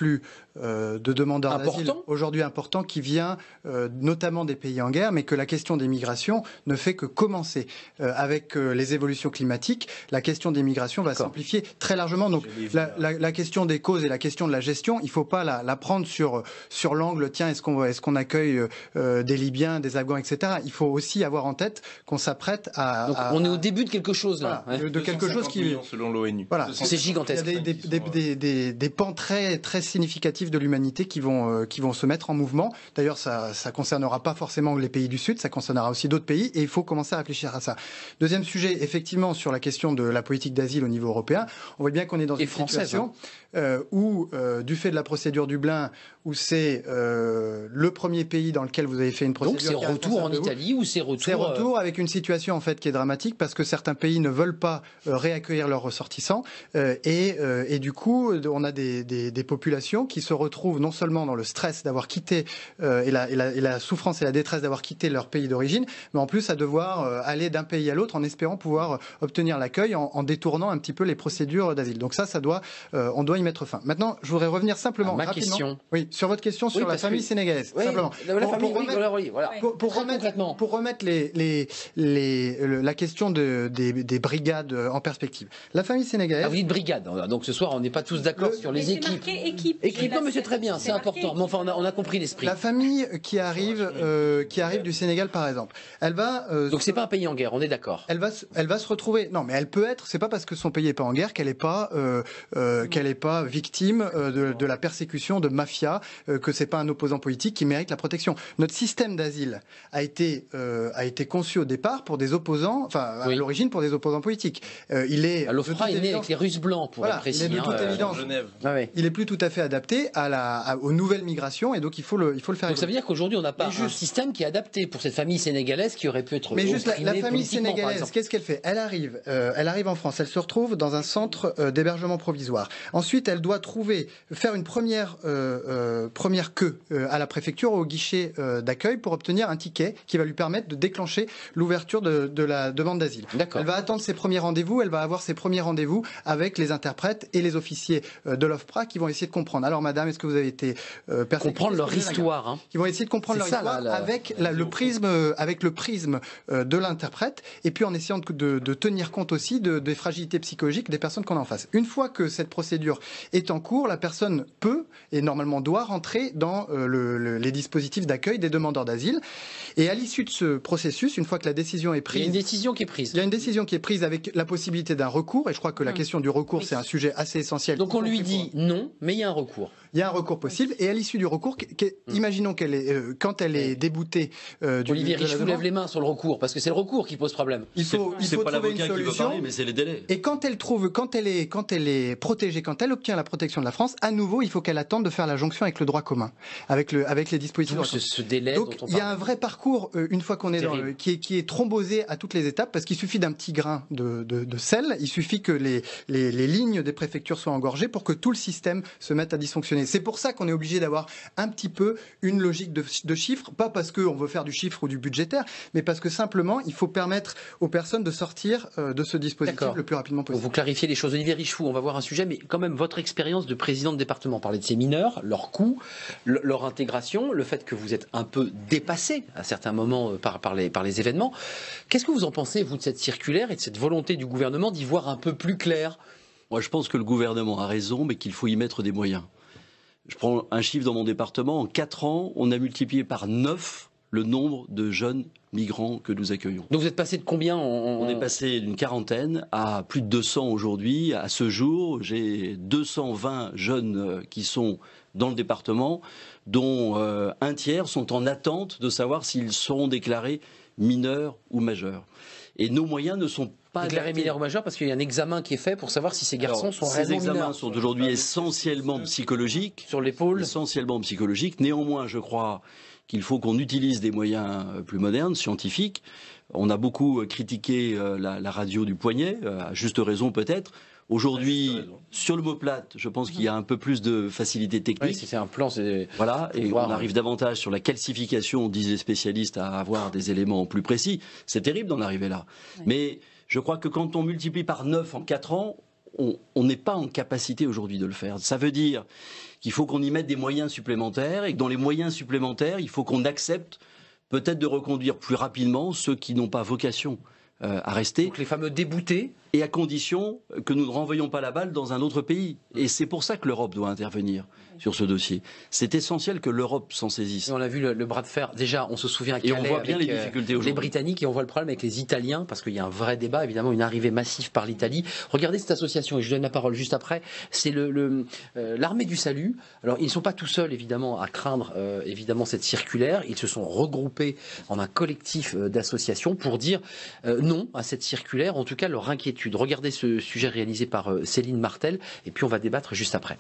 de demandeurs d'asile aujourd'hui important qui vient notamment des pays en guerre, mais que la question des migrations ne fait que commencer. Avec les évolutions climatiques, la question des migrations va s'amplifier très largement. Donc la question des causes et la question de la gestion, il ne faut pas la prendre sur l'angle, tiens, est-ce qu'on accueille des Libyens, des Afghans, etc. Il faut aussi avoir en tête qu'on s'apprête à... Donc on est au début de quelque chose là. Voilà, de quelque chose qui... selon l'ONU. Voilà, c'est gigantesque. Il y a des pans très, très significatifs de l'humanité qui vont se mettre en mouvement. D'ailleurs, ça concernera pas forcément les pays du Sud, ça concernera aussi d'autres pays et il faut commencer à réfléchir à ça. Deuxième sujet, effectivement, sur la question de la politique d'asile au niveau européen, on voit bien qu'on est dans une situation où, du fait de la procédure Dublin, où c'est le premier pays dans lequel vous avez fait une procédure... Donc c'est retour en Italie ou c'est retour... C'est retour avec une situation en fait qui est dramatique parce que certains pays ne veulent pas réaccueillir leurs ressortissants et du coup on a des populations qui se retrouvent non seulement dans le stress d'avoir quitté et la souffrance et la détresse d'avoir quitté leur pays d'origine, mais en plus à devoir aller d'un pays à l'autre en espérant pouvoir obtenir l'accueil en détournant un petit peu les procédures d'asile. Donc on doit y mettre fin. Maintenant, je voudrais revenir simplement rapidement sur votre question sur la famille sénégalaise. Oui, simplement. Pour remettre la question des brigades en perspective. La famille sénégalaise... Ah, vous dites brigade, donc ce soir on n'est pas tous d'accord sur les équipes. Équipe, non mais c'est très bien, c'est important, mais enfin on a compris l'esprit. La famille qui arrive du Sénégal par exemple, elle va... donc c'est pas un pays en guerre, on est d'accord. Elle va se retrouver... Non mais elle peut être, c'est pas parce que son pays n'est pas en guerre qu'elle n'est pas victime de la persécution de mafia, que c'est pas un opposant politique qui mérite la protection. Notre système d'asile a été conçu au départ pour des opposants, enfin à l'origine pour des opposants politiques. L'OFPRA est né avec les Russes blancs pour être précis. Il est de toute évidence. Il est plus tout à fait adapté aux nouvelles migrations et donc il faut le faire. Donc ça veut dire qu'aujourd'hui on n'a pas un système qui est adapté pour cette famille sénégalaise qui aurait pu être mais juste la famille sénégalaise, qu'est-ce qu'elle fait? Elle arrive en France, elle se retrouve dans un centre d'hébergement provisoire. Ensuite, elle doit faire une première queue à la préfecture, au guichet d'accueil pour obtenir un ticket qui va lui permettre de déclencher l'ouverture de la demande d'asile. Elle va attendre ses premiers rendez-vous, elle va avoir ses premiers rendez-vous avec les interprètes et les officiers de l'OFPRA qui vont essayer de comprendre. Alors madame, est-ce que vous avez été comprendre leur histoire, hein. Qui vont essayer de comprendre leur histoire avec le prisme de l'interprète et puis en essayant de tenir compte aussi des fragilités psychologiques des personnes qu'on a en face. Une fois que cette procédure est en cours, la personne peut et normalement doit rentrer dans les dispositifs d'accueil des demandeurs d'asile. Et à l'issue de ce processus, une fois que la décision est prise... Il y a une décision qui est prise. Il y a une décision qui est prise avec la possibilité d'un recours, et je crois que la question du recours, c'est un sujet assez essentiel. Donc on lui dit non, mais il y a un recours. Il y a un recours possible, et à l'issue du recours, imaginons quand elle est déboutée... Olivier Richou lève les mains sur le recours, parce que c'est le recours qui pose problème. Il faut trouver une solution, parler, mais c'est les délais. Et quand elle est protégée, quand elle obtient la protection de la France, à nouveau, il faut qu'elle attende de faire la jonction avec le droit commun, avec les dispositifs. Donc, ce délai donc il y a un vrai parcours une fois qu'on est qui est thrombosé à toutes les étapes, parce qu'il suffit d'un petit grain de sel, il suffit que les lignes des préfectures soient engorgées pour que tout le système se mette à dysfonctionner. C'est pour ça qu'on est obligé d'avoir un petit peu une logique de chiffres, pas parce qu'on veut faire du chiffre ou du budgétaire, mais parce que simplement il faut permettre aux personnes de sortir de ce dispositif le plus rapidement possible. Vous clarifiez les choses. Olivier Richou, on va voir un sujet, mais quand même votre expérience de président de département, parler de ces mineurs, leur coût, leur intégration, le fait que vous êtes un peu dépassé à certains moments par les événements. Qu'est-ce que vous en pensez, vous, de cette circulaire et de cette volonté du gouvernement d'y voir un peu plus clair? Moi, je pense que le gouvernement a raison, mais qu'il faut y mettre des moyens. Je prends un chiffre dans mon département. En 4 ans, on a multiplié par 9 le nombre de jeunes migrants que nous accueillons. Donc vous êtes passé de combien On est passé d'une quarantaine à plus de 200 aujourd'hui. À ce jour, j'ai 220 jeunes qui sont dans le département, dont un tiers sont en attente de savoir s'ils seront déclarés mineurs ou majeurs. Et nos moyens ne sont pas déclarés mineurs ou majeurs parce qu'il y a un examen qui est fait pour savoir si ces garçons sont réellement mineurs. Ces examens sont aujourd'hui essentiellement psychologiques. Sur l'épaule. Essentiellement psychologiques. Néanmoins, je crois qu'il faut qu'on utilise des moyens plus modernes, scientifiques. On a beaucoup critiqué la radio du poignet, à juste raison peut-être. Aujourd'hui, sur l'omoplate, je pense qu'il y a un peu plus de facilité technique. Oui, c'est un plan. Voilà, et on arrive davantage sur la calcification, disent les spécialistes, à avoir des éléments plus précis. C'est terrible d'en arriver là. Oui. Mais je crois que quand on multiplie par 9 en 4 ans, on n'est pas en capacité aujourd'hui de le faire. Ça veut dire qu'il faut qu'on y mette des moyens supplémentaires et que dans les moyens supplémentaires, il faut qu'on accepte peut-être de reconduire plus rapidement ceux qui n'ont pas vocation à rester. Donc les fameux déboutés. Et à condition que nous ne renvoyions pas la balle dans un autre pays. Et c'est pour ça que l'Europe doit intervenir sur ce dossier. C'est essentiel que l'Europe s'en saisisse. Et on a vu le bras de fer. Déjà, on se souvient à Calais, et on voit bien les difficultés aujourd'hui. Les Britanniques, et on voit le problème avec les Italiens, parce qu'il y a un vrai débat, évidemment, une arrivée massive par l'Italie. Regardez cette association, et je donne la parole juste après. C'est l'Armée du Salut. Alors, ils ne sont pas tout seuls, évidemment, à craindre évidemment cette circulaire. Ils se sont regroupés en un collectif d'associations pour dire non à cette circulaire, en tout cas leur inquiétude. Regardez ce sujet réalisé par Céline Martel, et puis on va débattre juste après.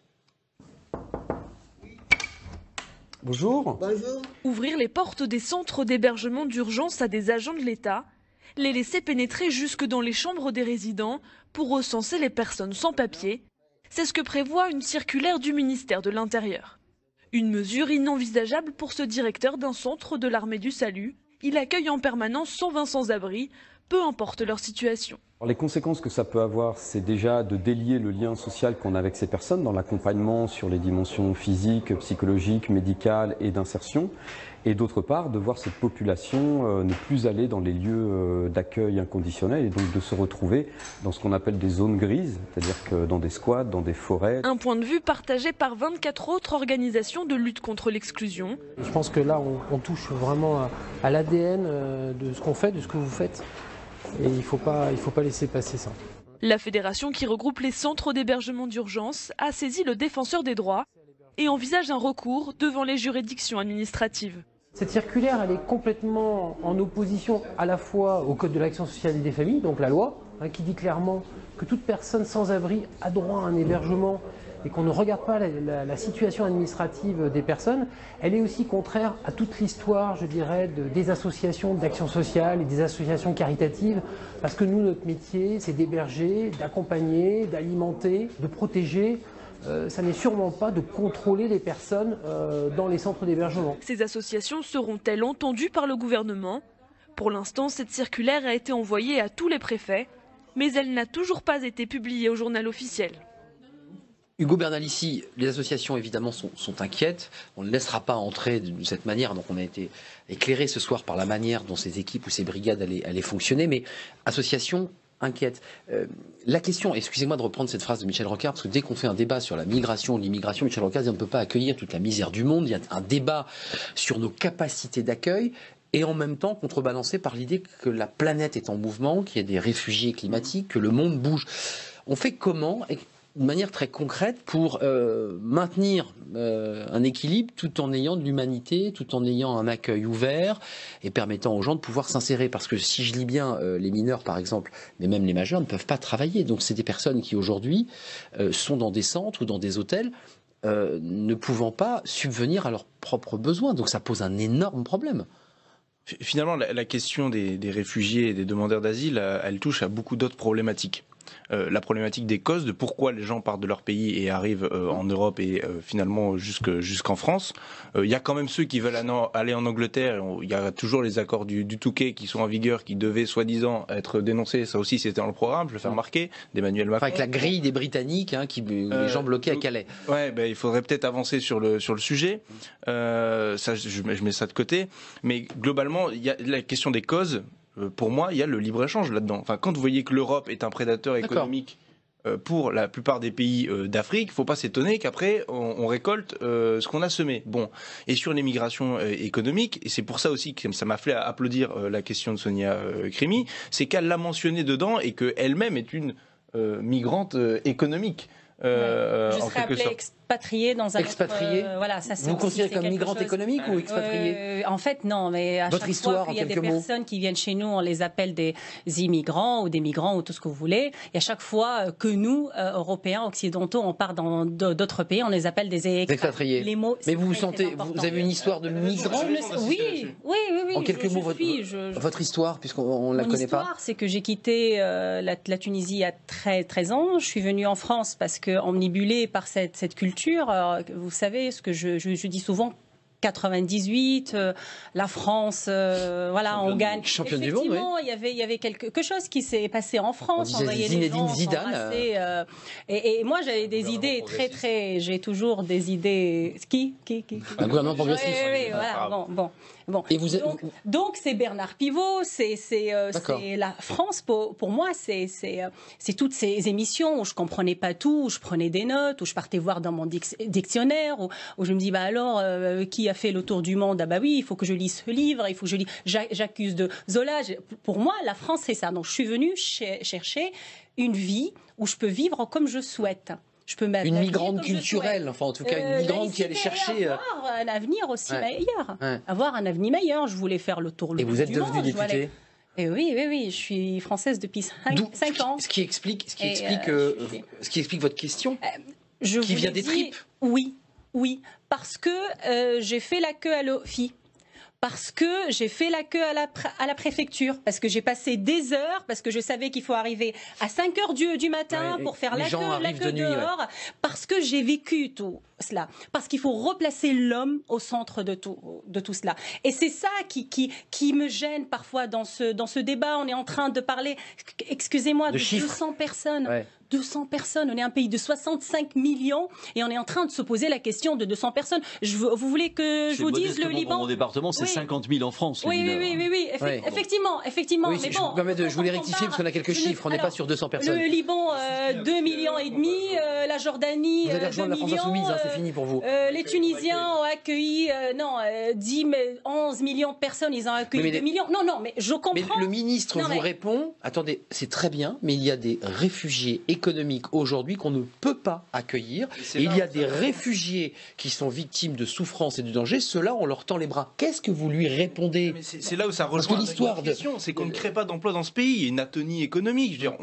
Bonjour. Bonjour. Ouvrir les portes des centres d'hébergement d'urgence à des agents de l'État, les laisser pénétrer jusque dans les chambres des résidents pour recenser les personnes sans papier, c'est ce que prévoit une circulaire du ministère de l'Intérieur. Une mesure inenvisageable pour ce directeur d'un centre de l'Armée du Salut. Il accueille en permanence 120 sans-abri, peu importe leur situation. Alors, les conséquences que ça peut avoir, c'est déjà de délier le lien social qu'on a avec ces personnes dans l'accompagnement sur les dimensions physiques, psychologiques, médicales et d'insertion. Et d'autre part, de voir cette population ne plus aller dans les lieux d'accueil inconditionnel et donc de se retrouver dans ce qu'on appelle des zones grises, c'est-à-dire que dans des squats, dans des forêts. Un point de vue partagé par 24 autres organisations de lutte contre l'exclusion. Je pense que là, on touche vraiment à l'ADN de ce qu'on fait, de ce que vous faites. Et il faut pas laisser passer ça. La fédération qui regroupe les centres d'hébergement d'urgence a saisi le défenseur des droits et envisage un recours devant les juridictions administratives. Cette circulaire, elle est complètement en opposition à la fois au Code de l'action sociale et des familles, donc la loi, qui dit clairement que toute personne sans abri a droit à un hébergement et qu'on ne regarde pas la situation administrative des personnes. Elle est aussi contraire à toute l'histoire, je dirais, des associations d'action sociale et des associations caritatives, parce que nous, notre métier, c'est d'héberger, d'accompagner, d'alimenter, de protéger. Ça n'est sûrement pas de contrôler les personnes dans les centres d'hébergement. Ces associations seront-elles entendues par le gouvernement? Pour l'instant, cette circulaire a été envoyée à tous les préfets, mais elle n'a toujours pas été publiée au journal officiel. Hugo Bernalici, les associations évidemment sont inquiètes. On ne laissera pas entrer de cette manière. Donc on a été éclairé ce soir par la manière dont ces équipes ou ces brigades allaient fonctionner. Mais associations inquiètes. La question, excusez-moi de reprendre cette phrase de Michel Rocard, parce que dès qu'on fait un débat sur la migration ou l'immigration, Michel Rocard dit on ne peut pas accueillir toute la misère du monde. Il y a un débat sur nos capacités d'accueil. Et en même temps contrebalancé par l'idée que la planète est en mouvement, qu'il y a des réfugiés climatiques, que le monde bouge. On fait comment, de manière très concrète, pour maintenir un équilibre tout en ayant de l'humanité, tout en ayant un accueil ouvert et permettant aux gens de pouvoir s'insérer? Parce que si je lis bien, les mineurs par exemple, mais même les majeurs ne peuvent pas travailler. Donc c'est des personnes qui aujourd'hui sont dans des centres ou dans des hôtels ne pouvant pas subvenir à leurs propres besoins. Donc ça pose un énorme problème. Finalement, la question des réfugiés et des demandeurs d'asile, elle touche à beaucoup d'autres problématiques. La problématique des causes, de pourquoi les gens partent de leur pays et arrivent en Europe et finalement jusqu'en France. Il y a quand même ceux qui veulent aller en Angleterre. Il y a toujours les accords du Touquet qui sont en vigueur, qui devaient soi-disant être dénoncés. Ça aussi, c'était dans le programme, je le fais remarquer, d'Emmanuel Macron. Enfin, avec la grille des Britanniques, les gens bloqués à Calais. Ouais, il faudrait peut-être avancer sur le sujet. Ça, je mets ça de côté. Mais globalement, il y a la question des causes. Pour moi, il y a le libre-échange là-dedans. Enfin, quand vous voyez que l'Europe est un prédateur économique pour la plupart des pays d'Afrique, il ne faut pas s'étonner qu'après, on récolte ce qu'on a semé. Bon. Et sur les migrations économiques, et c'est pour ça aussi que ça m'a fait applaudir la question de Sonia Crimi, c'est qu'elle l'a mentionné dedans et qu'elle-même est une migrante économique. Je serais appelée expatriée dans un expatriée. Voilà, ça, vous considérez comme migrante économique ou expatriée? En fait, non, mais à Votre chaque histoire, fois qu'il y a des personnes qui viennent chez nous, on les appelle des immigrants ou des migrants ou tout ce que vous voulez. Et à chaque fois que nous, Européens, Occidentaux, on part dans d'autres pays, on les appelle des expatriés. Les mots, mais vous vous sentez, vous avez une histoire de migrant? Oui. En quelques mots, votre histoire, puisqu'on ne la connaît pas. Mon histoire, c'est que j'ai quitté la Tunisie à 13 ans. Je suis venue en France parce que omnibulée par cette culture. Vous savez, ce que je dis souvent, 98, la France, voilà, on gagne. Championne du monde, oui. Il y avait quelque chose qui s'est passé en France. On disait Zinedine Zidane. Et moi, j'avais des idées j'ai toujours des idées. Qui Un gouvernement progressiste. Oui, voilà. Bon. Et donc c'est Bernard Pivot, c'est la France. Pour moi, c'est toutes ces émissions où je comprenais pas tout, où je prenais des notes, où je partais voir dans mon dictionnaire, où je me dis bah alors qui a fait le tour du monde? Ah bah oui, il faut que je lise ce livre, il faut que je lise. J'accuse de Zola. Pour moi, la France c'est ça. Donc je suis venue chercher une vie où je peux vivre comme je souhaite. Une migrante culturelle, enfin en tout cas une migrante qui allait chercher avoir un avenir aussi meilleur, avoir un avenir meilleur. Je voulais faire le tour du monde. Et vous êtes devenue députée? Et oui, je suis française depuis 5 ans. Ce qui explique votre question, qui vient des tripes. Oui, parce que j'ai fait la queue à l'OFI. Parce que j'ai fait la queue à la préfecture, parce que j'ai passé des heures, parce que je savais qu'il faut arriver à 5 heures du matin pour faire la queue dehors, parce que j'ai vécu tout cela, parce qu'il faut replacer l'homme au centre de tout cela. Et c'est ça qui me gêne parfois dans ce débat. On est en train de parler, excusez-moi, de 200 personnes. Ouais. 200 personnes, on est un pays de 65 millions et on est en train de se poser la question de 200 personnes. Vous voulez que je vous dise le Liban? Mon département, c'est 50 000 en France. Oui, effectivement. Oui, mais bon, je voulais rectifier parce qu'on a quelques chiffres, on n'est pas sur 200 personnes. Le Liban, 2,5 millions, la Jordanie, 2 millions. Insoumise, hein, c'est fini pour vous. Les Tunisiens ont accueilli 11 millions de personnes, ils ont accueilli 2 millions. Non, mais je comprends. Mais le ministre vous répond, attendez, c'est très bien, mais il y a des réfugiés économiques aujourd'hui qu'on ne peut pas accueillir. Et il y a des réfugiés qui sont victimes de souffrance et de danger. Ceux-là, on leur tend les bras. Qu'est-ce que vous lui répondez? C'est là où ça rejoint l'histoire de question, c'est qu'on ne crée pas d'emplois dans ce pays. Il y a une atonie économique. Je veux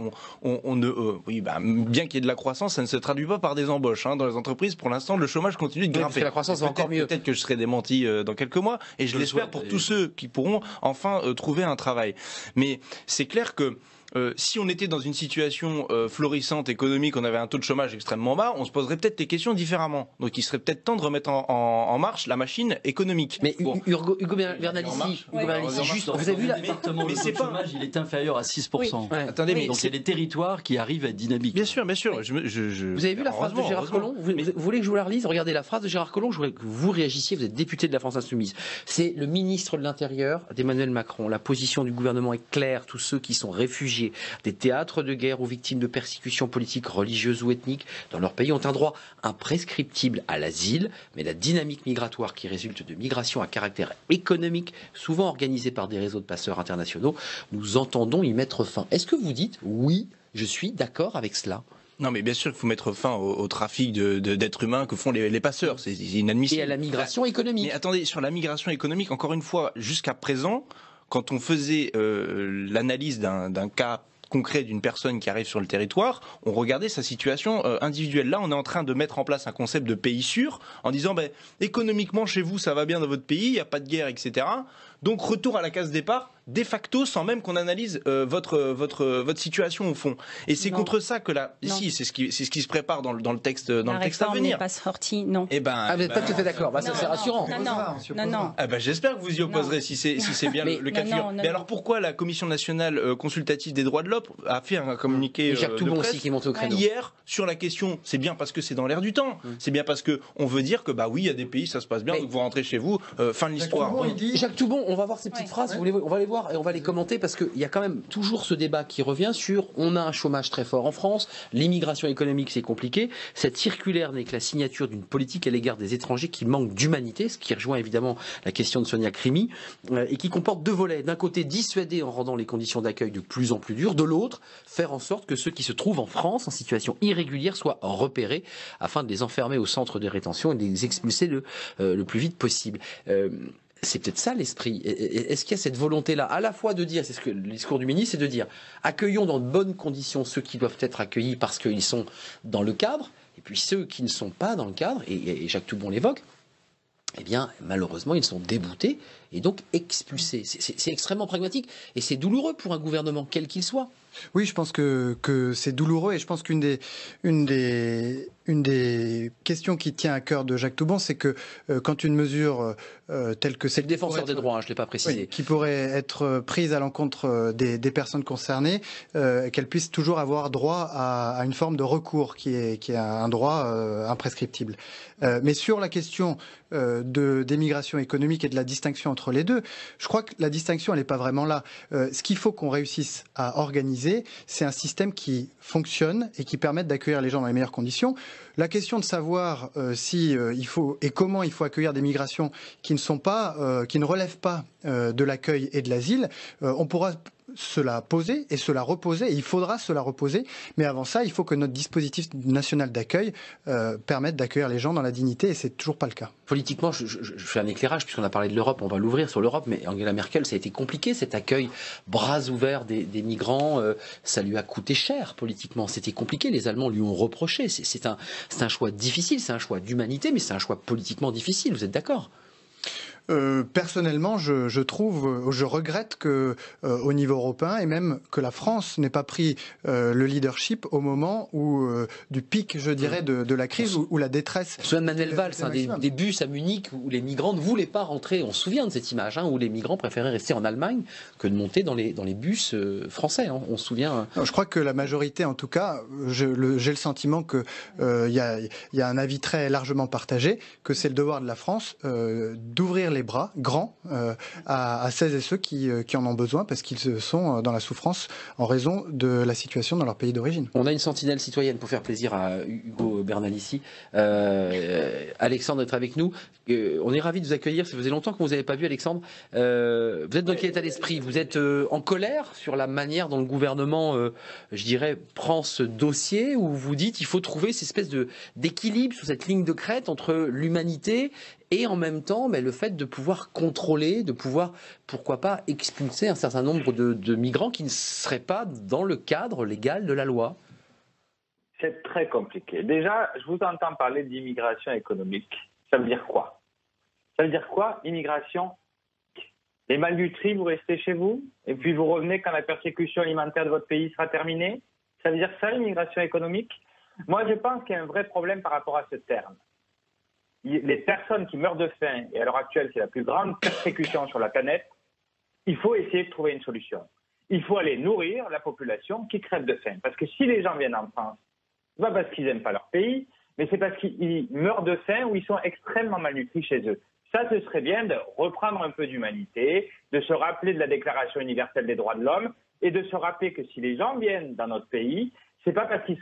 dire, bien qu'il y ait de la croissance, ça ne se traduit pas par des embauches. Dans les entreprises, pour l'instant, le chômage continue de grimper. Parce que la croissance va encore mieux. Peut-être que je serai démenti dans quelques mois, et je l'espère pour tous ceux qui pourront enfin trouver un travail. Mais c'est clair que si on était dans une situation florissante économique, on avait un taux de chômage extrêmement bas, on se poserait peut-être les questions différemment. Donc il serait peut-être temps de remettre en marche la machine économique. Mais Hugo Bernalici, juste, vous avez vu là, mais c'est pas chômage, il est inférieur à 6%. Attendez, mais donc c'est les territoires qui arrivent à dynamique. Bien sûr. Vous avez vu la phrase de Gérard Collomb? Vous voulez que je vous la relise? Regardez la phrase de Gérard Collomb. Je voudrais que vous réagissiez. Vous êtes député de la France Insoumise. C'est le ministre de l'Intérieur d'Emmanuel Macron. La position du gouvernement est claire. Tous ceux qui sont réfugiés des théâtres de guerre ou victimes de persécutions politiques, religieuses ou ethniques dans leur pays ont un droit imprescriptible à l'asile, mais la dynamique migratoire qui résulte de migrations à caractère économique, souvent organisée par des réseaux de passeurs internationaux, nous entendons y mettre fin. Est-ce que vous dites oui, je suis d'accord avec cela? Non, mais bien sûr qu'il faut mettre fin au trafic d'êtres humains que font les passeurs. C'est inadmissible. Et à la migration économique. Mais attendez, sur la migration économique, encore une fois, jusqu'à présent, quand on faisait l'analyse d'un cas concret d'une personne qui arrive sur le territoire, on regardait sa situation individuelle. Là, on est en train de mettre en place un concept de pays sûr en disant économiquement chez vous ça va bien dans votre pays, il n'y a pas de guerre, etc. Donc retour à la case départ, de facto, sans même qu'on analyse votre situation au fond. Et c'est contre ça que là, ici, c'est ce qui se prépare dans le texte à venir. La réforme n'est pas sortie, non. Vous n'êtes pas tout à fait d'accord. Ça c'est rassurant. Non. J'espère que vous y opposerez si c'est bien le cas de figure. Mais alors pourquoi la Commission nationale consultative des droits de l'homme a fait un communiqué Jacques Toubon aussi qui monte au créneau hier sur la question? C'est bien parce que c'est dans l'air du temps. C'est bien parce que on veut dire que oui, il y a des pays ça se passe bien, donc vous rentrez chez vous. Fin de l'histoire. Jacques Toubon, on va voir ces petites phrases. On va les voir et on va les commenter parce qu'il y a quand même toujours ce débat qui revient sur on a un chômage très fort en France, l'immigration économique c'est compliqué. Cette circulaire n'est que la signature d'une politique à l'égard des étrangers qui manquent d'humanité, ce qui rejoint évidemment la question de Sonia Crimi, et qui comporte deux volets. D'un côté, dissuader en rendant les conditions d'accueil de plus en plus dures. De l'autre, faire en sorte que ceux qui se trouvent en France en situation irrégulière soient repérés afin de les enfermer au centre de rétention et de les expulser le plus vite possible. C'est peut-être ça l'esprit. Est-ce qu'il y a cette volonté-là, à la fois de dire, c'est ce que le discours du ministre, c'est de dire, accueillons dans de bonnes conditions ceux qui doivent être accueillis parce qu'ils sont dans le cadre, et puis ceux qui ne sont pas dans le cadre, et Jacques Toubon l'évoque, eh bien, malheureusement, ils sont déboutés et donc expulser. C'est extrêmement pragmatique et c'est douloureux pour un gouvernement, quel qu'il soit. Oui, je pense que c'est douloureux et je pense qu'une des questions qui tient à cœur de Jacques Toubon, c'est que quand une mesure telle que celle... Le défenseur des droits, je ne l'ai pas précisé. Oui, qui pourrait être prise à l'encontre des personnes concernées, qu'elle puisse toujours avoir droit à une forme de recours qui est un droit imprescriptible. Mais sur la question des migrations économiques et de la distinction entre les deux, je crois que la distinction, elle n'est pas vraiment là. Ce qu'il faut qu'on réussisse à organiser, c'est un système qui fonctionne et qui permette d'accueillir les gens dans les meilleures conditions. La question de savoir si il faut et comment il faut accueillir des migrations qui ne relèvent pas de l'accueil et de l'asile, on pourra se la poser et se la reposer, et il faudra se la reposer, mais avant ça, il faut que notre dispositif national d'accueil permette d'accueillir les gens dans la dignité, et c'est toujours pas le cas. Politiquement, je fais un éclairage, puisqu'on a parlé de l'Europe, on va l'ouvrir sur l'Europe, mais Angela Merkel, ça a été compliqué, cet accueil bras ouverts des migrants, ça lui a coûté cher politiquement, c'était compliqué, les Allemands lui ont reproché, c'est un choix difficile, c'est un choix d'humanité, mais c'est un choix politiquement difficile, vous êtes d'accord ? Personnellement, je regrette que, au niveau européen, et même que la France n'ait pas pris le leadership au moment du pic, je dirais, de la crise ou la détresse. On se souvient de Manuel Valls, des bus à Munich où les migrants ne voulaient pas rentrer. On se souvient de cette image, où les migrants préféraient rester en Allemagne que de monter dans les bus français. On se souvient. Non, je crois que la majorité, en tout cas, j'ai le sentiment que y a un avis très largement partagé, que c'est le devoir de la France d'ouvrir les bras grands à celles et ceux qui en ont besoin parce qu'ils sont dans la souffrance en raison de la situation dans leur pays d'origine. On a une sentinelle citoyenne pour faire plaisir à Hugo Bernalici. Alexandre est avec nous. On est ravis de vous accueillir. Ça faisait longtemps que vous n'avez pas vu, Alexandre. Vous êtes dans quel état d'esprit? Vous êtes en colère sur la manière dont le gouvernement, je dirais, prend ce dossier, où vous dites qu'il faut trouver cette espèce d'équilibre sur cette ligne de crête entre l'humanité et en même temps le fait de pouvoir contrôler, de pouvoir, pourquoi pas, expulser un certain nombre de migrants qui ne seraient pas dans le cadre légal de la loi? C'est très compliqué. Déjà, je vous entends parler d'immigration économique. Ça veut dire quoi? Ça veut dire quoi, immigration? Les malnutris, vous restez chez vous et puis vous revenez quand la persécution alimentaire de votre pays sera terminée? Ça veut dire ça, l'immigration économique? Moi, je pense qu'il y a un vrai problème par rapport à ce terme. Les personnes qui meurent de faim, et à l'heure actuelle, c'est la plus grande persécution sur la planète, il faut essayer de trouver une solution. Il faut aller nourrir la population qui crève de faim. Parce que si les gens viennent en France, ce n'est pas parce qu'ils n'aiment pas leur pays, mais c'est parce qu'ils meurent de faim ou ils sont extrêmement malnutris chez eux. Ça, ce serait bien de reprendre un peu d'humanité, de se rappeler de la Déclaration universelle des droits de l'homme et de se rappeler que si les gens viennent dans notre pays, c'est pas parce qu'ils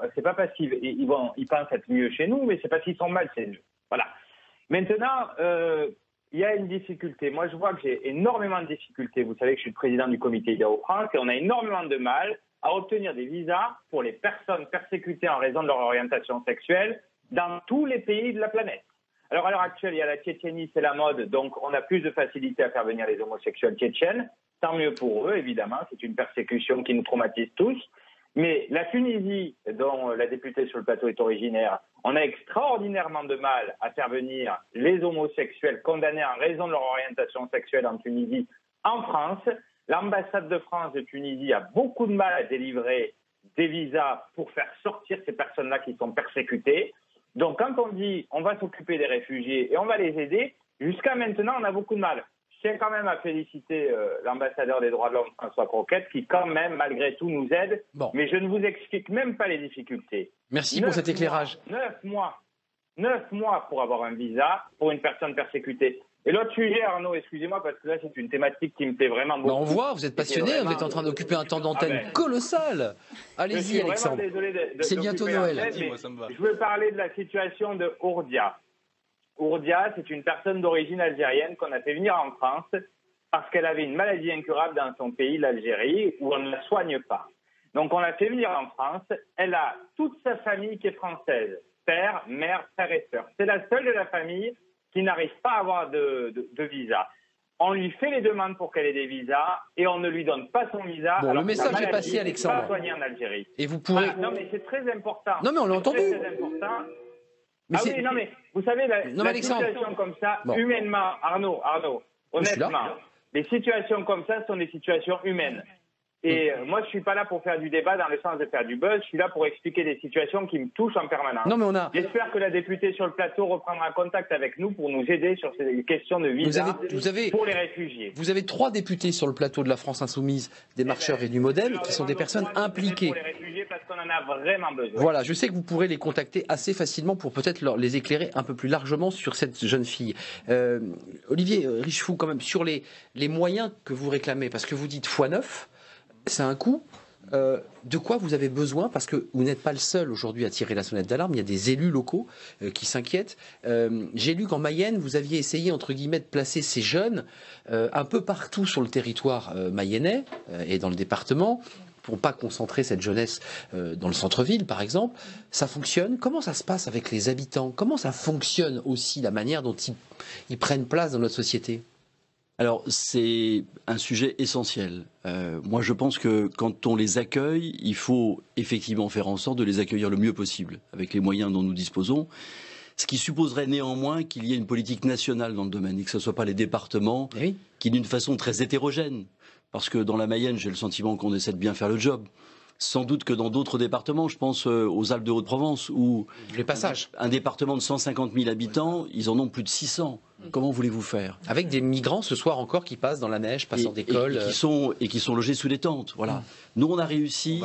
pensent être mieux chez nous, mais c'est parce qu'ils sont mal chez eux. Voilà. Maintenant, il y a une difficulté. Moi, je vois que j'ai énormément de difficultés. Vous savez que je suis le président du comité IDEO-France et on a énormément de mal à obtenir des visas pour les personnes persécutées en raison de leur orientation sexuelle dans tous les pays de la planète. Alors, à l'heure actuelle, il y a la Tchétchénie, c'est la mode, donc on a plus de facilité à faire venir les homosexuels tchétchènes. Tant mieux pour eux, évidemment. C'est une persécution qui nous traumatise tous. Mais la Tunisie, dont la députée sur le plateau est originaire, on a extraordinairement de mal à faire venir les homosexuels condamnés en raison de leur orientation sexuelle en Tunisie en France. L'ambassade de France de Tunisie a beaucoup de mal à délivrer des visas pour faire sortir ces personnes-là qui sont persécutées. Donc quand on dit on va s'occuper des réfugiés et on va les aider, jusqu'à maintenant on a beaucoup de mal. Je tiens quand même à féliciter l'ambassadeur des droits de l'homme, François Croquette, qui quand même, malgré tout, nous aide. Bon. Mais je ne vous explique même pas les difficultés. Merci pour cet éclairage. 9 mois pour avoir un visa pour une personne persécutée. Et l'autre sujet, Arnaud, excusez-moi, parce que là, c'est une thématique qui me plaît vraiment beaucoup. Ben on voit, vous êtes passionné, vous êtes en train d'occuper un temps d'antenne colossal. Allez-y, Alexandre. C'est bientôt Noël. Je veux parler de la situation de Ourdia. Ourdia, c'est une personne d'origine algérienne qu'on a fait venir en France parce qu'elle avait une maladie incurable dans son pays, l'Algérie, où on ne la soigne pas. Donc on l'a fait venir en France. Elle a toute sa famille qui est française, père, mère, frère et sœur. C'est la seule de la famille qui n'arrive pas à avoir de visa. On lui fait les demandes pour qu'elle ait des visas et on ne lui donne pas son visa. Bon, le message est passé, Alexandre. Pas soigné en Algérie. Et vous pourrez. Ah, non, mais c'est très important. Non, mais on l'a entendu. C'est très important. Mais oui, non, mais vous savez, la situation comme ça, humainement, Arnaud, Honnêtement, les situations comme ça sont des situations humaines. Et moi, je suis pas là pour faire du débat dans le sens de faire du buzz. Je suis là pour expliquer des situations qui me touchent en permanence. Non, mais J'espère que la députée sur le plateau reprendra contact avec nous pour nous aider sur ces questions de visa pour les réfugiés. Vous avez 3 députés sur le plateau de la France Insoumise, des Marcheurs et du Modem, qui sont des personnes impliquées. Pour les réfugiés, parce qu'on en a vraiment besoin. Voilà, je sais que vous pourrez les contacter assez facilement pour peut-être les éclairer un peu plus largement sur cette jeune fille. Olivier Richefou, quand même, sur les moyens que vous réclamez, parce que vous dites x9, c'est un coût. De quoi vous avez besoin? Parce que vous n'êtes pas le seul aujourd'hui à tirer la sonnette d'alarme. Il y a des élus locaux qui s'inquiètent. J'ai lu qu'en Mayenne, vous aviez essayé, entre guillemets, de placer ces jeunes un peu partout sur le territoire mayennais et dans le département, pour ne pas concentrer cette jeunesse dans le centre-ville, par exemple. Ça fonctionne? Comment ça se passe avec les habitants? Comment ça fonctionne aussi, la manière dont ils prennent place dans notre société? Alors, c'est un sujet essentiel. Moi, je pense que quand on les accueille, il faut effectivement faire en sorte de les accueillir le mieux possible, avec les moyens dont nous disposons. Ce qui supposerait néanmoins qu'il y ait une politique nationale dans le domaine, et que ce ne soit pas les départements qui, d'une façon très hétérogène, parce que dans la Mayenne, j'ai le sentiment qu'on essaie de bien faire le job. Sans doute que dans d'autres départements, je pense aux Alpes de Haute-Provence, où les passages. Un département de 150 000 habitants, ils en ont plus de 600. Comment voulez-vous faire? Avec des migrants ce soir encore qui passent dans la neige, passant d'école. Et qui sont logés sous des tentes. Voilà. Nous, on a réussi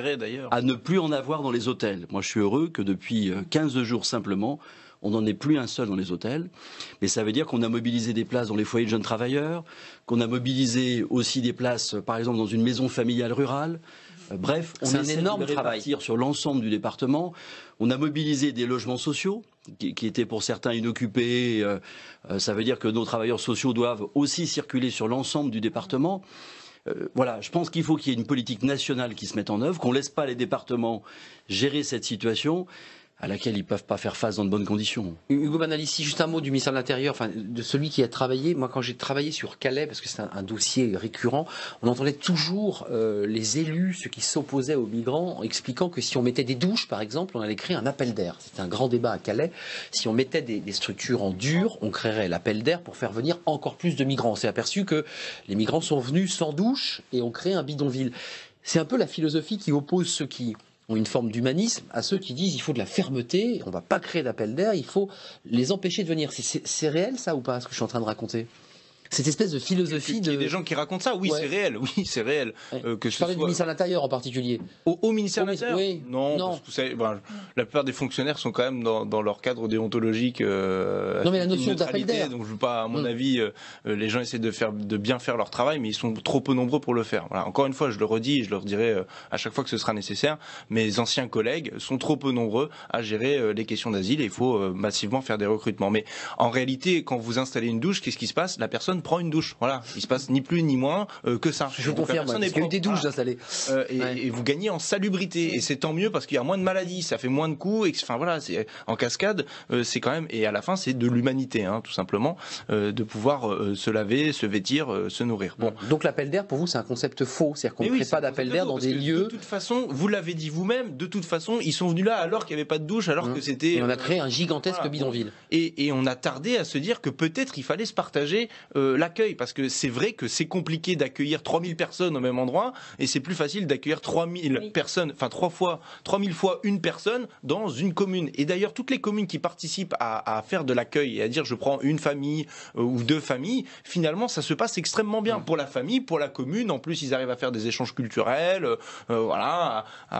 à ne plus en avoir dans les hôtels. Moi, je suis heureux que depuis 15 jours simplement, on n'en ait plus un seul dans les hôtels. Mais ça veut dire qu'on a mobilisé des places dans les foyers de jeunes travailleurs, qu'on a mobilisé aussi des places, par exemple, dans une maison familiale rurale. Bref, on essaie un énorme travail sur l'ensemble du département. On a mobilisé des logements sociaux qui étaient pour certains inoccupés. Ça veut dire que nos travailleurs sociaux doivent aussi circuler sur l'ensemble du département. Voilà, je pense qu'il faut qu'il y ait une politique nationale qui se mette en œuvre, qu'on ne laisse pas les départements gérer cette situation à laquelle ils ne peuvent pas faire face dans de bonnes conditions. Hugo Banalissi, juste un mot du ministère de l'Intérieur, enfin, de celui qui a travaillé. Moi, quand j'ai travaillé sur Calais, parce que c'est un dossier récurrent, on entendait toujours les élus, ceux qui s'opposaient aux migrants, expliquant que si on mettait des douches, par exemple, on allait créer un appel d'air. C'était un grand débat à Calais. Si on mettait des structures en dur, on créerait l'appel d'air pour faire venir encore plus de migrants. On s'est aperçu que les migrants sont venus sans douche et ont créé un bidonville. C'est un peu la philosophie qui oppose ceux qui ont une forme d'humanisme à ceux qui disent il faut de la fermeté, on ne va pas créer d'appel d'air, il faut les empêcher de venir. C'est réel ça ou pas, ce que je suis en train de raconter? Cette espèce de philosophie Il y a des gens qui racontent ça, oui, c'est réel, oui, c'est réel. Que je parlais du ministère de l'Intérieur en particulier. Au ministère de l'Intérieur oui. Non, parce que vous savez, la plupart des fonctionnaires sont quand même dans leur cadre déontologique. Non, mais la notion d'appel d'air. Donc, je veux pas, à mon avis, les gens essaient de bien faire leur travail, mais ils sont trop peu nombreux pour le faire. Voilà. Encore une fois, je le redis, et je le redirai à chaque fois que ce sera nécessaire. Mes anciens collègues sont trop peu nombreux à gérer les questions d'asile et il faut massivement faire des recrutements. Mais en réalité, quand vous installez une douche, qu'est-ce qui se passe? La personne prend une douche. Voilà, il se passe ni plus ni moins que ça. Je confirme, parce qu'il y a eu des douches installées. Et vous gagnez en salubrité, et c'est tant mieux parce qu'il y a moins de maladies, ça fait moins de coûts, et enfin voilà, c'est en cascade, c'est quand même, et à la fin c'est de l'humanité, tout simplement, de pouvoir se laver, se vêtir, se nourrir. Bon. Donc l'appel d'air pour vous c'est un concept faux, c'est-à-dire qu'on ne crée pas d'appel d'air dans des lieux. De toute façon, vous l'avez dit vous-même, de toute façon ils sont venus là alors qu'il n'y avait pas de douche, alors que c'était. Et on a créé un gigantesque bidonville. Et on a tardé à se dire que peut-être il fallait se partager l'accueil, parce que c'est vrai que c'est compliqué d'accueillir 3000 personnes au même endroit, et c'est plus facile d'accueillir 3000 personnes, enfin 3000 fois une personne dans une commune. Et d'ailleurs, toutes les communes qui participent à faire de l'accueil et à dire je prends une famille ou deux familles, finalement ça se passe extrêmement bien pour la famille, pour la commune. En plus, ils arrivent à faire des échanges culturels, voilà,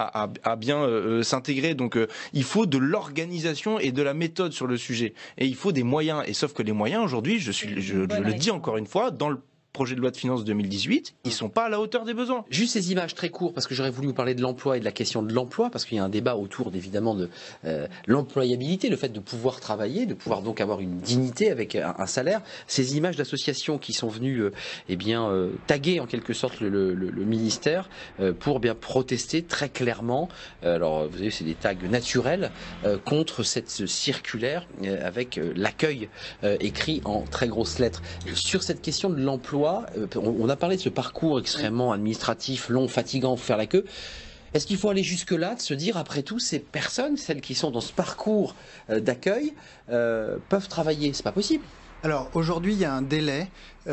à bien s'intégrer. Donc il faut de l'organisation et de la méthode sur le sujet. Et il faut des moyens. Et sauf que les moyens aujourd'hui, je le dis encore une fois, dans le projet de loi de finances 2018, ils sont pas à la hauteur des besoins. Juste ces images très courtes, parce que j'aurais voulu vous parler de l'emploi et de la question de l'emploi, parce qu'il y a un débat autour évidemment de l'employabilité, le fait de pouvoir travailler, de pouvoir donc avoir une dignité avec un salaire. Ces images d'associations qui sont venues taguer en quelque sorte le ministère pour bien protester très clairement. Alors vous savez, c'est des tags naturels contre cette circulaire avec l'accueil écrit en très grosses lettres. Sur cette question de l'emploi, on a parlé de ce parcours extrêmement administratif, long, fatigant, pour faire la queue. Est-ce qu'il faut aller jusque-là, de se dire, après tout, ces personnes, celles qui sont dans ce parcours d'accueil, peuvent travailler? C'est pas possible. Alors aujourd'hui, il y a un délai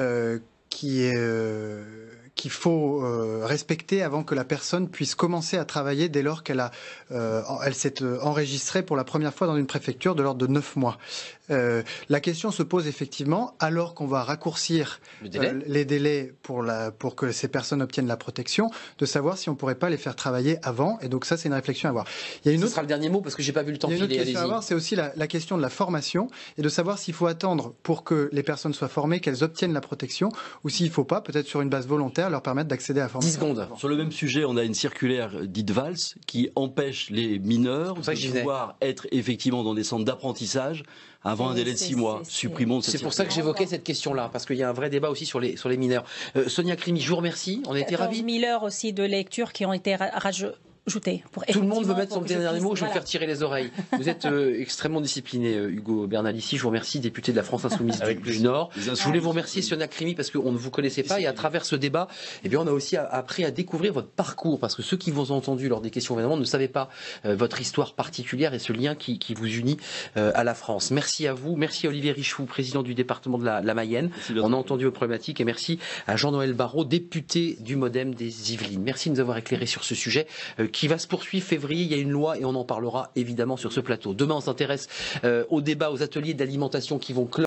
qu'il faut respecter avant que la personne puisse commencer à travailler dès lors qu'elle s'est enregistrée pour la première fois dans une préfecture de l'ordre de 9 mois. La question se pose effectivement, alors qu'on va raccourcir les délais pour que ces personnes obtiennent la protection, de savoir si on ne pourrait pas les faire travailler avant. Et donc ça, c'est une réflexion à avoir. Ce sera le dernier mot parce que j'ai pas vu le temps filer. Il y a une autre question à avoir, c'est aussi la question de la formation et de savoir s'il faut attendre pour que les personnes soient formées, qu'elles obtiennent la protection, ou s'il ne faut pas, peut-être sur une base volontaire, leur permettre d'accéder à la formation. 10 secondes. Sur le même sujet, on a une circulaire dite Valls qui empêche les mineurs de pouvoir être effectivement dans des centres d'apprentissage avant un délai de 6 mois. Supprimons cette circulaire. C'est pour ça que j'évoquais cette question-là, parce qu'il y a un vrai débat aussi sur les mineurs. Sonia Crimi, je vous remercie. On a été ravis. 1000 heures aussi de lecture qui ont été rajoutées. Tout le monde veut mettre son dernier mot, je vais me faire tirer les oreilles. Vous êtes extrêmement discipliné, Hugo Bernalicis. Je vous remercie, député de la France Insoumise du Nord. Je voulais vous remercier, Sonia Crimi, parce qu'on ne vous connaissait pas. Et à travers ce débat, eh bien, on a aussi appris à découvrir votre parcours, parce que ceux qui vous ont entendu lors des questions évidemment ne savaient pas votre histoire particulière et ce lien qui vous unit à la France. Merci à vous. Merci à Olivier Richoux, président du département de la Mayenne. On a entendu vos problématiques. Et merci à Jean-Noël Barrot, député du MoDem des Yvelines. Merci de nous avoir éclairé sur ce sujet qui va se poursuivre février. Il y a une loi et on en parlera évidemment sur ce plateau. Demain, on s'intéresse au débat, aux ateliers d'alimentation qui vont clore